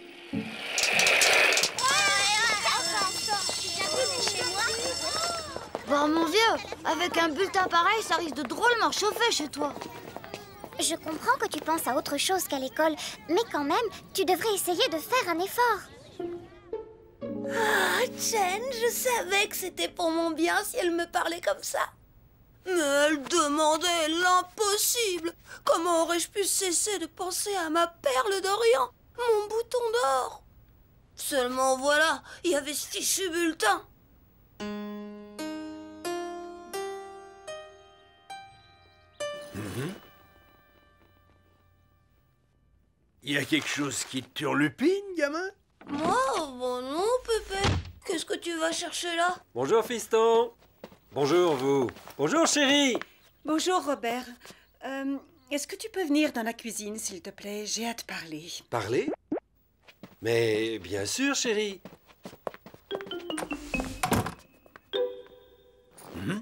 Bon, mon vieux, avec un bulletin pareil, ça risque de drôlement chauffer chez toi. Je comprends que tu penses à autre chose qu'à l'école, mais quand même, tu devrais essayer de faire un effort. Ah, Chen, je savais que c'était pour mon bien si elle me parlait comme ça. Mais elle demandait l'impossible. Comment aurais-je pu cesser de penser à ma perle d'Orient, mon bouton d'or? Seulement voilà, il y avait ce fichu bulletin. Mmh. Il y a quelque chose qui te turlupine, gamin? Moi? Bon non, Pépé. Qu'est-ce que tu vas chercher là? Bonjour, fiston. Bonjour, vous. Bonjour, chérie. Bonjour, Robert. Euh, Est-ce que tu peux venir dans la cuisine, s'il te plaît? J'ai hâte de parler. Parler? Mais bien sûr, chérie. Mmh.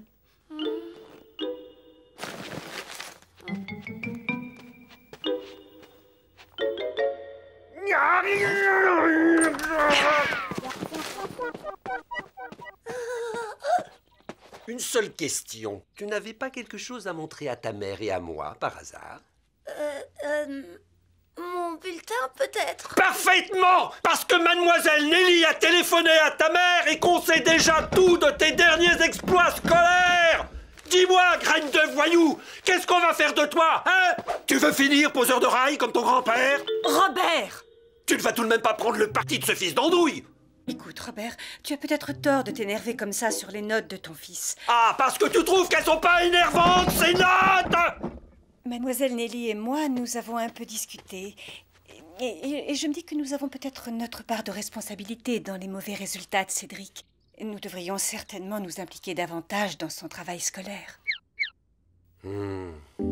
Une seule question. Tu n'avais pas quelque chose à montrer à ta mère et à moi, par hasard? Euh, euh, mon bulletin, peut-être? Parfaitement! Parce que mademoiselle Nelly a téléphoné à ta mère et qu'on sait déjà tout de tes derniers exploits scolaires! Dis-moi, graine de voyou, qu'est-ce qu'on va faire de toi, hein? Tu veux finir poseur de rails comme ton grand-père? Robert! Tu ne vas tout de même pas prendre le parti de ce fils d'andouille! Écoute, Robert, tu as peut-être tort de t'énerver comme ça sur les notes de ton fils. Ah, parce que tu trouves qu'elles sont pas énervantes, ces notes! Mademoiselle Nelly et moi, nous avons un peu discuté. Et, et- et je me dis que nous avons peut-être notre part de responsabilité dans les mauvais résultats de Cédric. Nous devrions certainement nous impliquer davantage dans son travail scolaire. Hmm.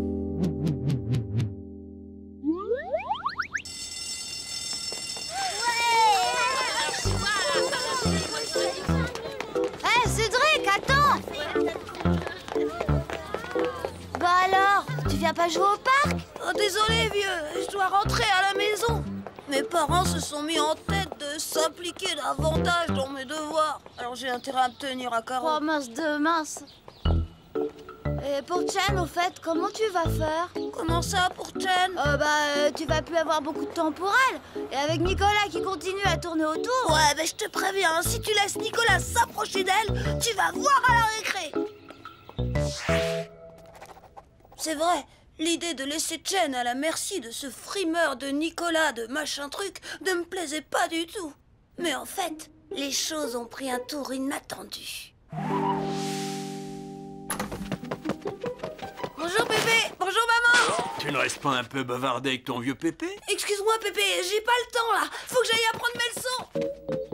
Hé, Cédric, attends! Bah alors, tu viens pas jouer au parc? Oh, désolé, vieux, je dois rentrer à la maison. Mes parents se sont mis en tête de s'impliquer davantage dans mes devoirs. Alors j'ai intérêt à me tenir à carreau. Oh mince de mince. Et pour Chen, au fait, comment tu vas faire? Comment ça pour Chen? euh, Bah, euh, tu vas plus avoir beaucoup de temps pour elle. Et avec Nicolas qui continue à tourner autour... Ouais, mais je te préviens, si tu laisses Nicolas s'approcher d'elle, tu vas voir à la récré. C'est vrai, l'idée de laisser Chen à la merci de ce frimeur de Nicolas de machin truc ne me plaisait pas du tout. Mais en fait, les choses ont pris un tour inattendu. Bonjour Pépé, bonjour maman. Tu ne restes pas un peu bavardé avec ton vieux Pépé? Excuse-moi Pépé, j'ai pas le temps là. Faut que j'aille apprendre mes leçons.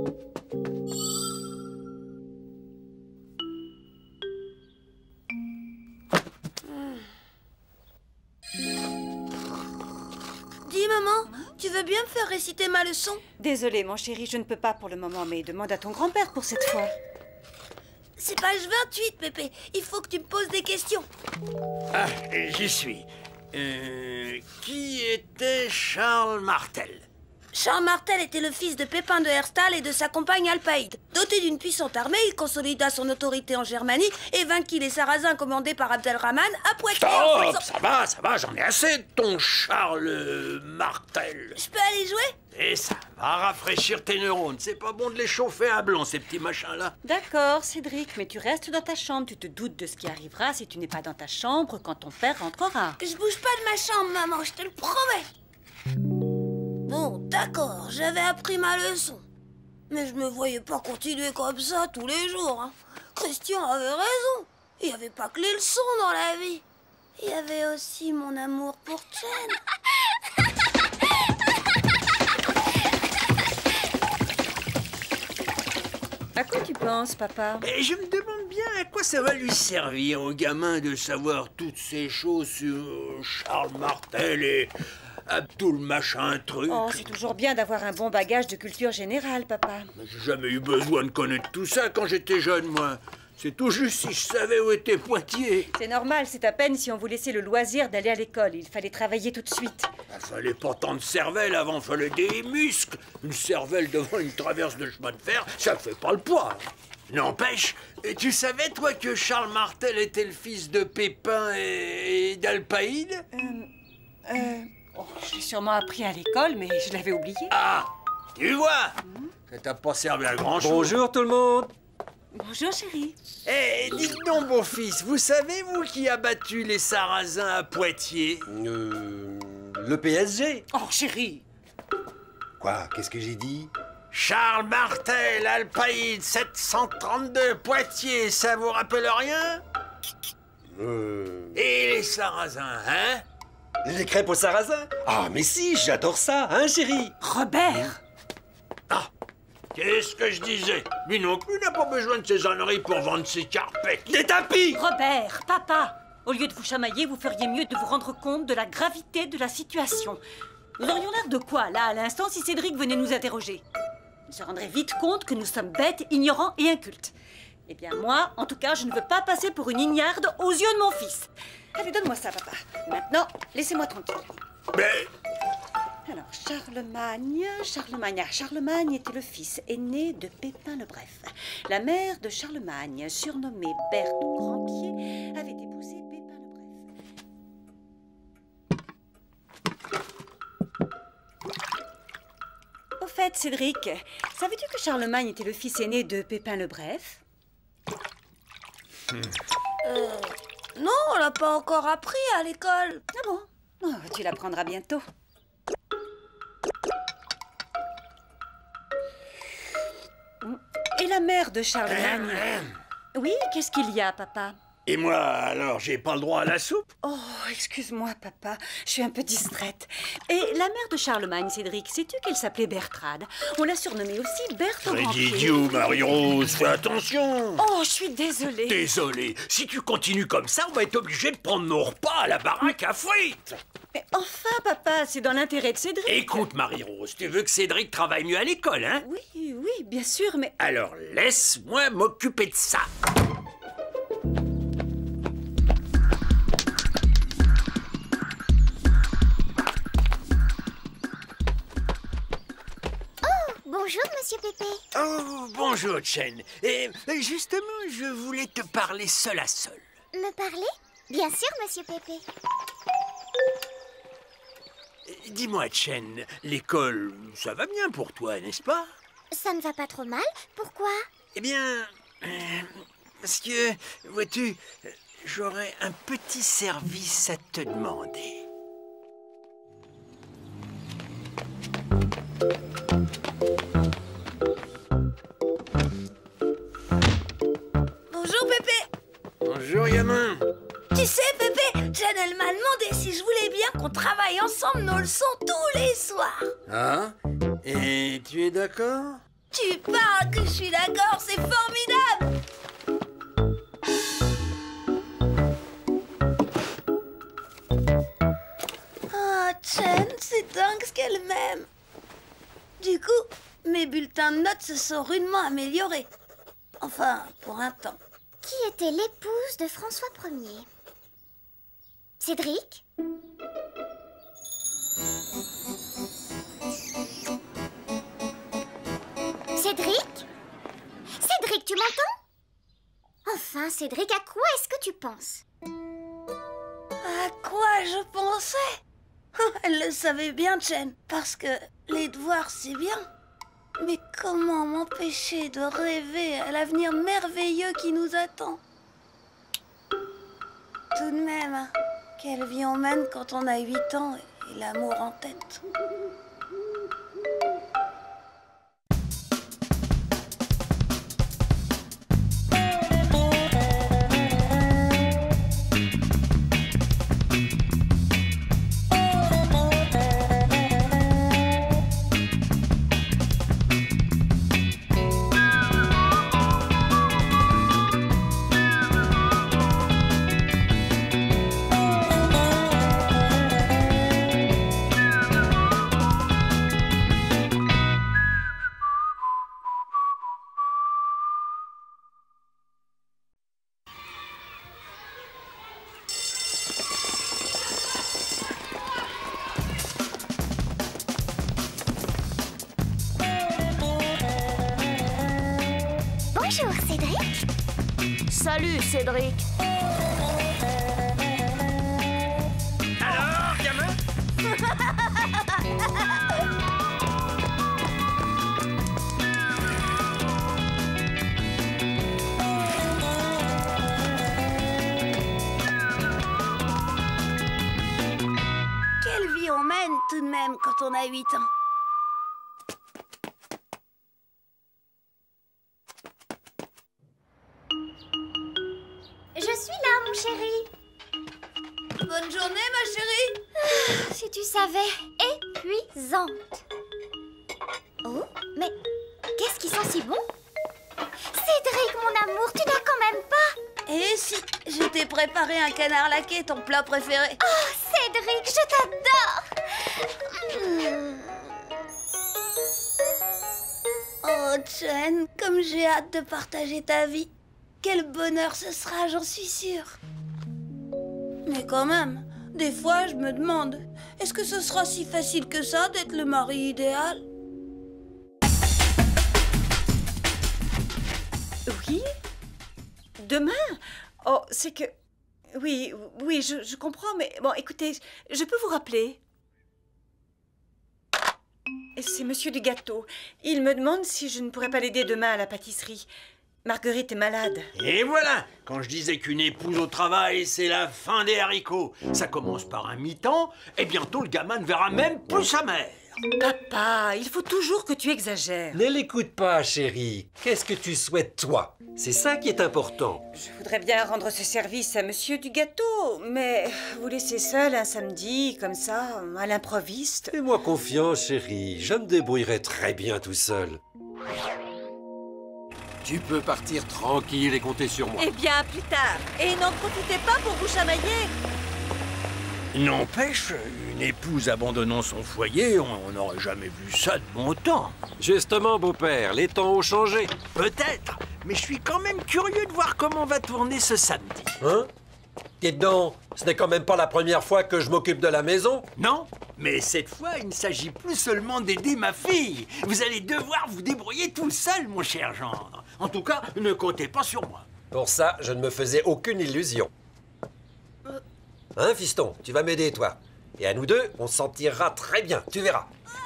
Dis maman, tu veux bien me faire réciter ma leçon? Désolée, mon chéri, je ne peux pas pour le moment, mais demande à ton grand-père pour cette fois. C'est page vingt-huit, Pépé. Il faut que tu me poses des questions. Ah, j'y suis. Euh, qui était Charles Martel? Charles Martel était le fils de Pépin de Herstal et de sa compagne Alpaïde. Doté d'une puissante armée, il consolida son autorité en Germanie et vainquit les Sarrasins commandés par Abdelrahman à Poitiers. Stop, faisant... ça va, ça va, j'en ai assez de ton Charles Martel. Je peux aller jouer? Et ça va rafraîchir tes neurones. C'est pas bon de les chauffer à blanc, ces petits machins-là. D'accord, Cédric, mais tu restes dans ta chambre. Tu te doutes de ce qui arrivera si tu n'es pas dans ta chambre quand ton père rentrera. Je bouge pas de ma chambre, maman, je te le promets. Bon, d'accord, j'avais appris ma leçon. Mais je me voyais pas continuer comme ça tous les jours. Hein. Christian avait raison. Il n'y avait pas que les leçons dans la vie. Il y avait aussi mon amour pour Chen. À quoi tu penses, papa? Et je me demande bien à quoi ça va lui servir au gamin de savoir toutes ces choses sur Charles Martel et Abdul machin truc. Oh, c'est toujours bien d'avoir un bon bagage de culture générale, papa. Mais j'ai jamais eu besoin de connaître tout ça quand j'étais jeune, moi. C'est tout juste si je savais où était Poitiers. C'est normal, c'est à peine si on vous laissait le loisir d'aller à l'école. Il fallait travailler tout de suite. Il fallait pas tant de cervelle avant, fallait des muscles. Une cervelle devant une traverse de chemin de fer, ça fait pas le poids. N'empêche, tu savais, toi, que Charles Martel était le fils de Pépin et, et d'Alpaïde? Euh... Euh... Oh, je l'ai sûrement appris à l'école, mais je l'avais oublié. Ah, tu vois, mmh. Ça t'a pas servi à grand-chose. Bonjour tout le monde. Bonjour, chérie. Eh, dites donc, beau fils, vous savez, vous, qui a battu les Sarrasins à Poitiers? Euh... Le P S G. Oh, chérie. Quoi? Qu'est-ce que j'ai dit? Charles Martel, Alpaïde, sept cent trente-deux, Poitiers, ça vous rappelle rien? Euh... Et les Sarrasins, hein? Les crêpes aux sarrasins? Ah, mais si, j'adore ça, hein, chérie? Robert! Ah, qu'est-ce que je disais? Lui non plus n'a pas besoin de ses âneries pour vendre ses carpettes. Des tapis! Robert, papa! Au lieu de vous chamailler, vous feriez mieux de vous rendre compte de la gravité de la situation. Nous aurions l'air de quoi, là, à l'instant, si Cédric venait nous interroger? Il se rendrait vite compte que nous sommes bêtes, ignorants et incultes. Eh bien, moi, en tout cas, je ne veux pas passer pour une ignarde aux yeux de mon fils. Allez, donne-moi ça, papa. Maintenant, laissez-moi tranquille. Mais... Alors, Charlemagne... Charlemagne... Ah, Charlemagne était le fils aîné de Pépin le Bref. La mère de Charlemagne, surnommée Berthe au Grand-Pied, avait épousé Pépin le Bref. Au fait, Cédric, savais-tu que Charlemagne était le fils aîné de Pépin le Bref? Hmm. Euh... Non, on l'a pas encore appris à l'école. Ah bon? Oh, tu l'apprendras bientôt. Et la mère de Charlemagne? Oui, qu'est-ce qu'il y a, papa? Et moi, alors, j'ai pas le droit à la soupe? Oh, excuse-moi, papa, je suis un peu distraite. Et la mère de Charlemagne, Cédric, sais-tu qu'elle s'appelait Bertrade? On l'a surnommée aussi Berthe au Grand-Pied. Idiot, Marie-Rose, fais attention! Oh, je suis désolée. Désolée. Si tu continues comme ça, on va être obligé de prendre nos repas à la baraque à frites. Mais enfin, papa, c'est dans l'intérêt de Cédric. Écoute, Marie-Rose, tu veux que Cédric travaille mieux à l'école, hein? Oui, oui, bien sûr, mais... Alors, laisse-moi m'occuper de ça. Bonjour, Monsieur Pépé. Oh, bonjour, Chen. Et justement, je voulais te parler seul à seul. Me parler? Bien sûr, monsieur Pépé. Dis-moi, Chen, l'école, ça va bien pour toi, n'est-ce pas? Ça ne va pas trop mal. Pourquoi? Eh bien, euh, parce que, vois-tu, j'aurais un petit service à te demander. Bonjour, Pépé. Bonjour, gamin. Tu sais, Pépé, Jen, elle m'a demandé si je voulais bien qu'on travaille ensemble nos leçons tous les soirs. Ah? Et tu es d'accord? Tu parles que je suis d'accord, c'est formidable. Oh, Jen, c'est dingue ce qu'elle m'aime. Du coup, mes bulletins de notes se sont rudement améliorés. Enfin, pour un temps. Qui était l'épouse de François Premier? Cédric? Cédric? Cédric, tu m'entends? Enfin, Cédric, à quoi est-ce que tu penses? À quoi je pensais? Elle le savait bien, Jen, parce que les devoirs, c'est bien. Mais comment m'empêcher de rêver à l'avenir merveilleux qui nous attend? Tout de même, hein, quelle vie on mène quand on a huit ans et l'amour en tête. Bonjour, Cédric. Salut, Cédric. Alors, gamin? Quelle vie on mène tout de même quand on a huit ans. Je suis là, mon chéri. Bonne journée, ma chérie. Si tu savais, épuisante. Oh, mais qu'est-ce qui sent si bon? Cédric, mon amour, tu n'as quand même pas... Et si je t'ai préparé un canard laqué, ton plat préféré? Oh, Cédric, je t'adore. Mmh. Oh, Jen, comme j'ai hâte de partager ta vie. Quel bonheur ce sera, j'en suis sûre. Mais quand même, des fois, je me demande, est-ce que ce sera si facile que ça d'être le mari idéal? Oui? Demain? Oh, c'est que... Oui, oui, je, je comprends, mais bon, écoutez, je peux vous rappeler? C'est Monsieur du Gâteau. Il me demande si je ne pourrais pas l'aider demain à la pâtisserie. Marguerite est malade. Et voilà! Quand je disais qu'une épouse au travail, c'est la fin des haricots. Ça commence par un mi-temps, et bientôt le gamin ne verra même plus sa mère. Papa, il faut toujours que tu exagères. Ne l'écoute pas, chérie. Qu'est-ce que tu souhaites, toi? C'est ça qui est important. Je voudrais bien rendre ce service à Monsieur du Gâteau, mais vous laisser seul un samedi, comme ça, à l'improviste. Fais-moi confiance, chérie. Je me débrouillerai très bien tout seul. Tu peux partir tranquille et compter sur moi. Eh bien, plus tard. Et n'en profitez pas pour vous chamailler. N'empêche, une épouse abandonnant son foyer, on n'aurait jamais vu ça de bon temps. Justement, beau-père, les temps ont changé. Peut-être, mais je suis quand même curieux de voir comment va tourner ce samedi. Hein? Dites donc, ce n'est quand même pas la première fois que je m'occupe de la maison. Non, mais cette fois, il ne s'agit plus seulement d'aider ma fille. Vous allez devoir vous débrouiller tout seul, mon cher gendre. En tout cas, ne comptez pas sur moi. Pour ça, je ne me faisais aucune illusion. Hein, fiston? Tu vas m'aider, toi. Et à nous deux, on s'en tirera très bien, tu verras.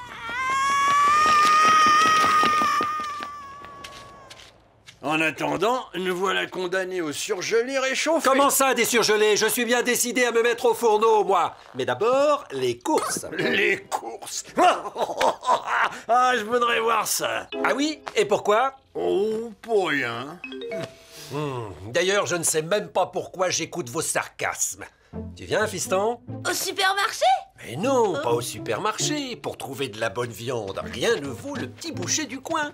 En attendant, nous voilà condamnés au surgelé réchauffé. Comment ça, des surgelés? Je suis bien décidé à me mettre au fourneau, moi. Mais d'abord, les courses. Les courses. Ah, je voudrais voir ça. Ah oui? Et pourquoi? Oh, pour rien. Hmm. D'ailleurs, je ne sais même pas pourquoi j'écoute vos sarcasmes. Tu viens, fiston? Au supermarché? Mais non, pas au supermarché. Pour trouver de la bonne viande, rien ne vaut le petit boucher du coin.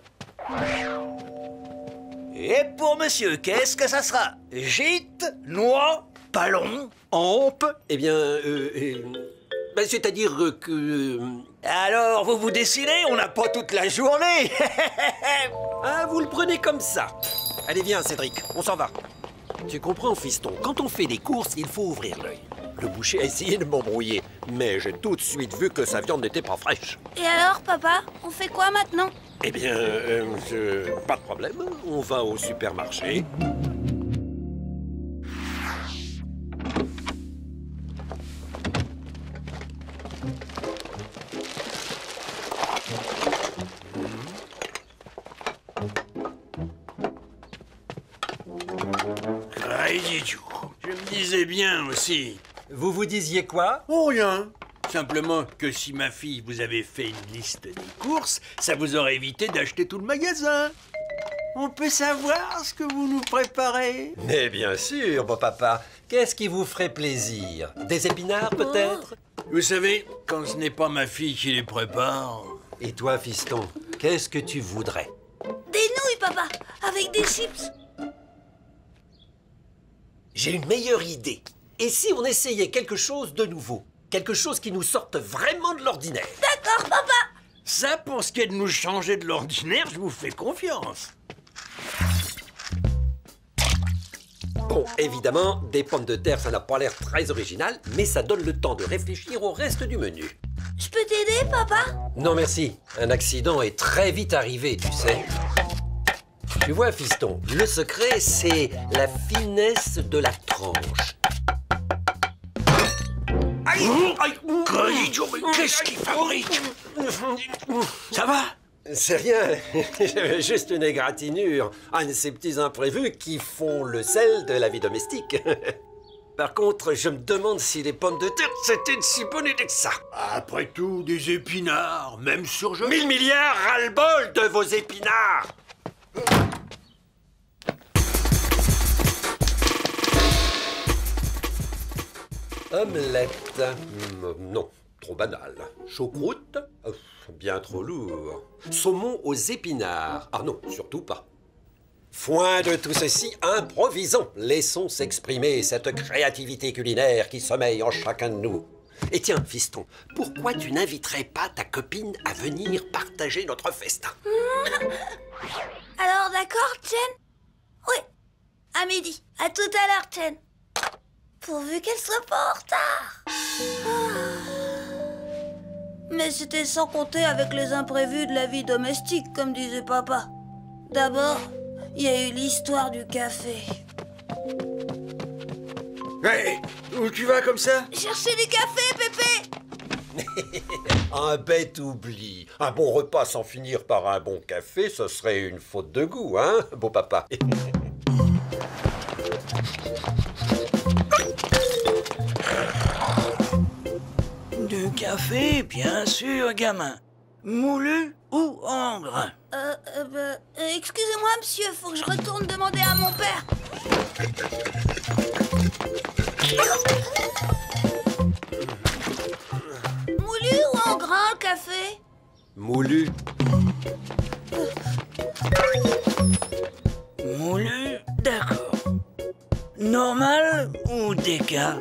Et pour monsieur, qu'est-ce que ça sera? Gîte, noix, ballon, hampe? Eh bien, euh, euh, ben, c'est-à-dire que... Euh... Alors, vous vous décidez? On n'a pas toute la journée. Ah, vous le prenez comme ça. Allez, viens, Cédric, on s'en va. Tu comprends, fiston, quand on fait des courses, il faut ouvrir l'œil. Le boucher a essayé de m'embrouiller, mais j'ai tout de suite vu que sa viande n'était pas fraîche. Et alors, papa, on fait quoi maintenant? Eh bien, euh, je... pas de problème, on va au supermarché. Je me disais bien aussi. Vous vous disiez quoi? Oh, rien. Simplement que si ma fille vous avait fait une liste des courses, ça vous aurait évité d'acheter tout le magasin. On peut savoir ce que vous nous préparez? Mais bien sûr, beau papa. Qu'est-ce qui vous ferait plaisir? Des épinards, peut-être? Vous savez, quand ce n'est pas ma fille qui les prépare... Et toi, fiston, qu'est-ce que tu voudrais? Des nouilles, papa, avec des chips. J'ai une meilleure idée. Et si on essayait quelque chose de nouveau? Quelque chose qui nous sorte vraiment de l'ordinaire? D'accord, papa. Ça, pour ce qui est de nous changer de l'ordinaire, je vous fais confiance. Bon, évidemment, des pommes de terre, ça n'a pas l'air très original, mais ça donne le temps de réfléchir au reste du menu. Je peux t'aider, papa? Non, merci. Un accident est très vite arrivé, tu sais. Tu vois, fiston, le secret, c'est la finesse de la tranche. Aïe! Aïe! Mais qu'est-ce qu'il fabrique? Ça va? C'est rien, j'avais juste une égratignure. Un de ces petits imprévus qui font le sel de la vie domestique. Par contre, je me demande si les pommes de terre, c'était une si bonne idée que ça. Après tout, des épinards, même surgelés. Mille milliards ras-le-bol de vos épinards! Omelette. Mm, non, trop banal. Choucroute. Oh, bien trop lourd. Saumon aux épinards. Ah non, surtout pas. Foin de tout ceci, improvisons. Laissons s'exprimer cette créativité culinaire qui sommeille en chacun de nous. Et tiens, fiston, pourquoi tu n'inviterais pas ta copine à venir partager notre festin? Alors d'accord, Chen? Oui, à midi. À tout à l'heure, Chen. Pourvu qu'elle soit pas en retard. Mais c'était sans compter avec les imprévus de la vie domestique, comme disait papa. D'abord, il y a eu l'histoire du café. Hey, où tu vas comme ça? Chercher du café, Pépé. Un bête oubli. Un bon repas sans finir par un bon café, ce serait une faute de goût, hein, beau papa? Du café, bien sûr, gamin. Moulu ou engrais? Euh, euh, bah, euh, excusez-moi, monsieur, faut que je retourne demander à mon père. Moulu ou en grain, le café? Moulu. Moulu, d'accord. Normal ou déca?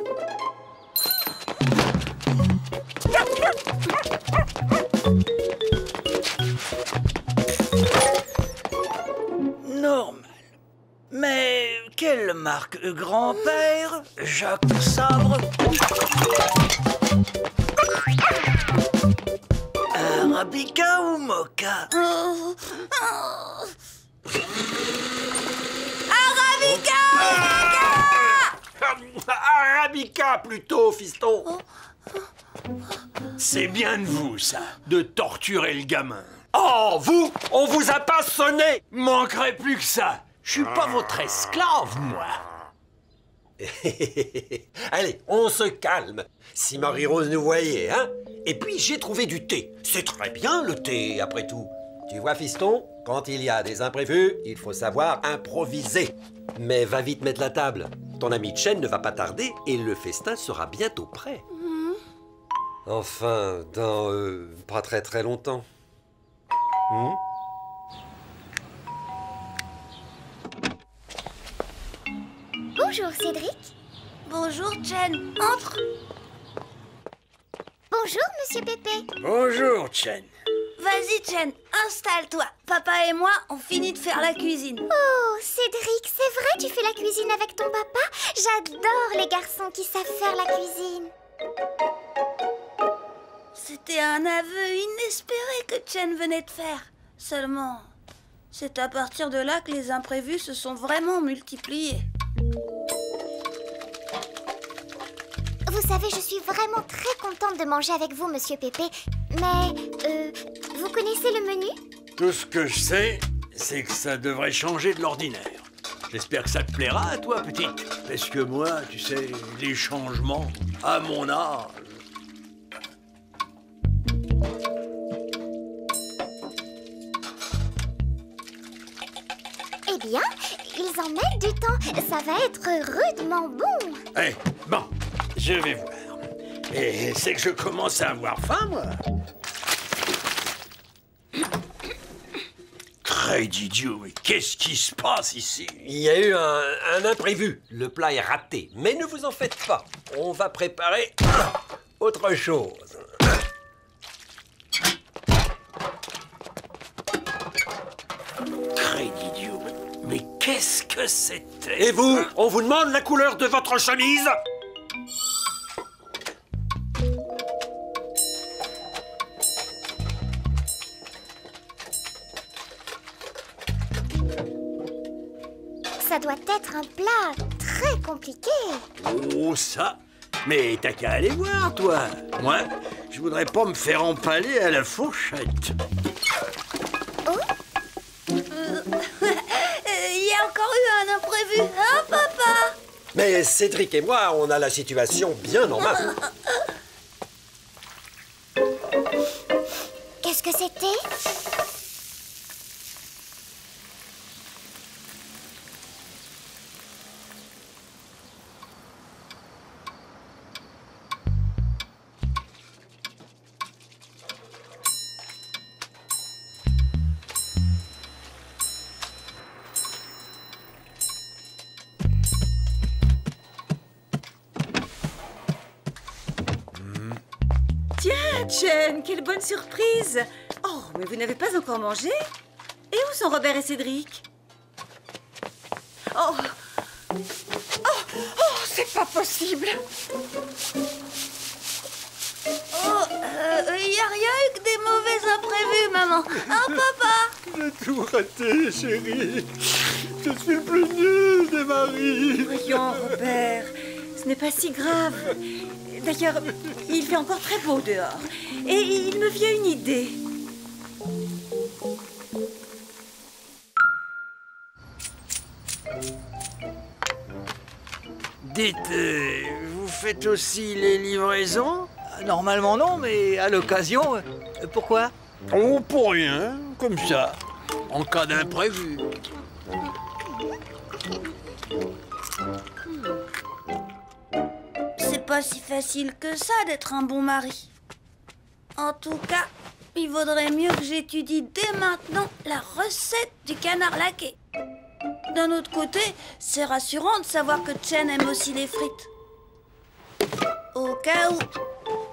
Normal. Mais quelle marque? Grand-père? Jacques Sabre? Arabica ou Mocha? Oh. Oh. Arabica! Arabica plutôt, fiston. C'est bien de vous, ça, de torturer le gamin. Oh, vous, on vous a pas sonné. Manquerait plus que ça. Je suis pas votre esclave, moi. Allez, on se calme. Si Marie-Rose nous voyait, hein. Et puis, j'ai trouvé du thé. C'est très bien, le thé, après tout. Tu vois, fiston, quand il y a des imprévus, il faut savoir improviser. Mais va vite mettre la table. Ton ami Chen ne va pas tarder et le festin sera bientôt prêt. Mmh. Enfin, dans euh, pas très très longtemps. Mmh. Bonjour Cédric. Bonjour Chen, entre. Bonjour Monsieur Pépé. Bonjour Chen. Vas-y Chen, installe-toi. Papa et moi, on finit de faire la cuisine. Oh Cédric, c'est vrai, tu fais la cuisine avec ton papa? J'adore les garçons qui savent faire la cuisine. C'était un aveu inespéré que Chen venait de faire. Seulement, c'est à partir de là que les imprévus se sont vraiment multipliés. Vous savez, je suis vraiment très contente de manger avec vous, Monsieur Pépé. Mais, euh, vous connaissez le menu? Tout ce que je sais, c'est que ça devrait changer de l'ordinaire. J'espère que ça te plaira à toi, petite. Parce que moi, tu sais, les changements, à mon âge... Eh bien, ils en mettent du temps. Ça va être rudement bon. Eh, hey, bon, je vais voir. Et c'est que je commence à avoir faim, moi. Très d'idiot, mais qu'est-ce qui se passe ici? Il y a eu un, un imprévu. Le plat est raté. Mais ne vous en faites pas. On va préparer autre chose. Très d'idiot, mais qu'est-ce que c'était? Et vous, on vous demande la couleur de votre chemise? Ça doit être un plat très compliqué. Oh, ça? Mais t'as qu'à aller voir, toi. Moi, je voudrais pas me faire empaler à la fourchette. Oh? Il euh, y a encore eu un imprévu, hein, papa? Mais Cédric et moi, on a la situation bien en main. Qu'est-ce que c'était? Tiens, Chen, quelle bonne surprise! Oh, mais vous n'avez pas encore mangé? Et où sont Robert et Cédric? Oh! Oh! Oh, c'est pas possible! Oh, euh, y a rien eu que des mauvais imprévus, maman. Hein, papa? J'ai tout raté, chérie. Je suis le plus nul des maris. Voyons, Robert, ce n'est pas si grave. D'ailleurs, il fait encore très beau dehors. Et il me vient une idée. Dites, euh, vous faites aussi les livraisons? Normalement non, mais à l'occasion, euh, pourquoi? Oh, pour rien, comme ça, en cas d'imprévu. C'est pas si facile que ça d'être un bon mari. En tout cas, il vaudrait mieux que j'étudie dès maintenant la recette du canard laqué. D'un autre côté, c'est rassurant de savoir que Chen aime aussi les frites. Au cas où...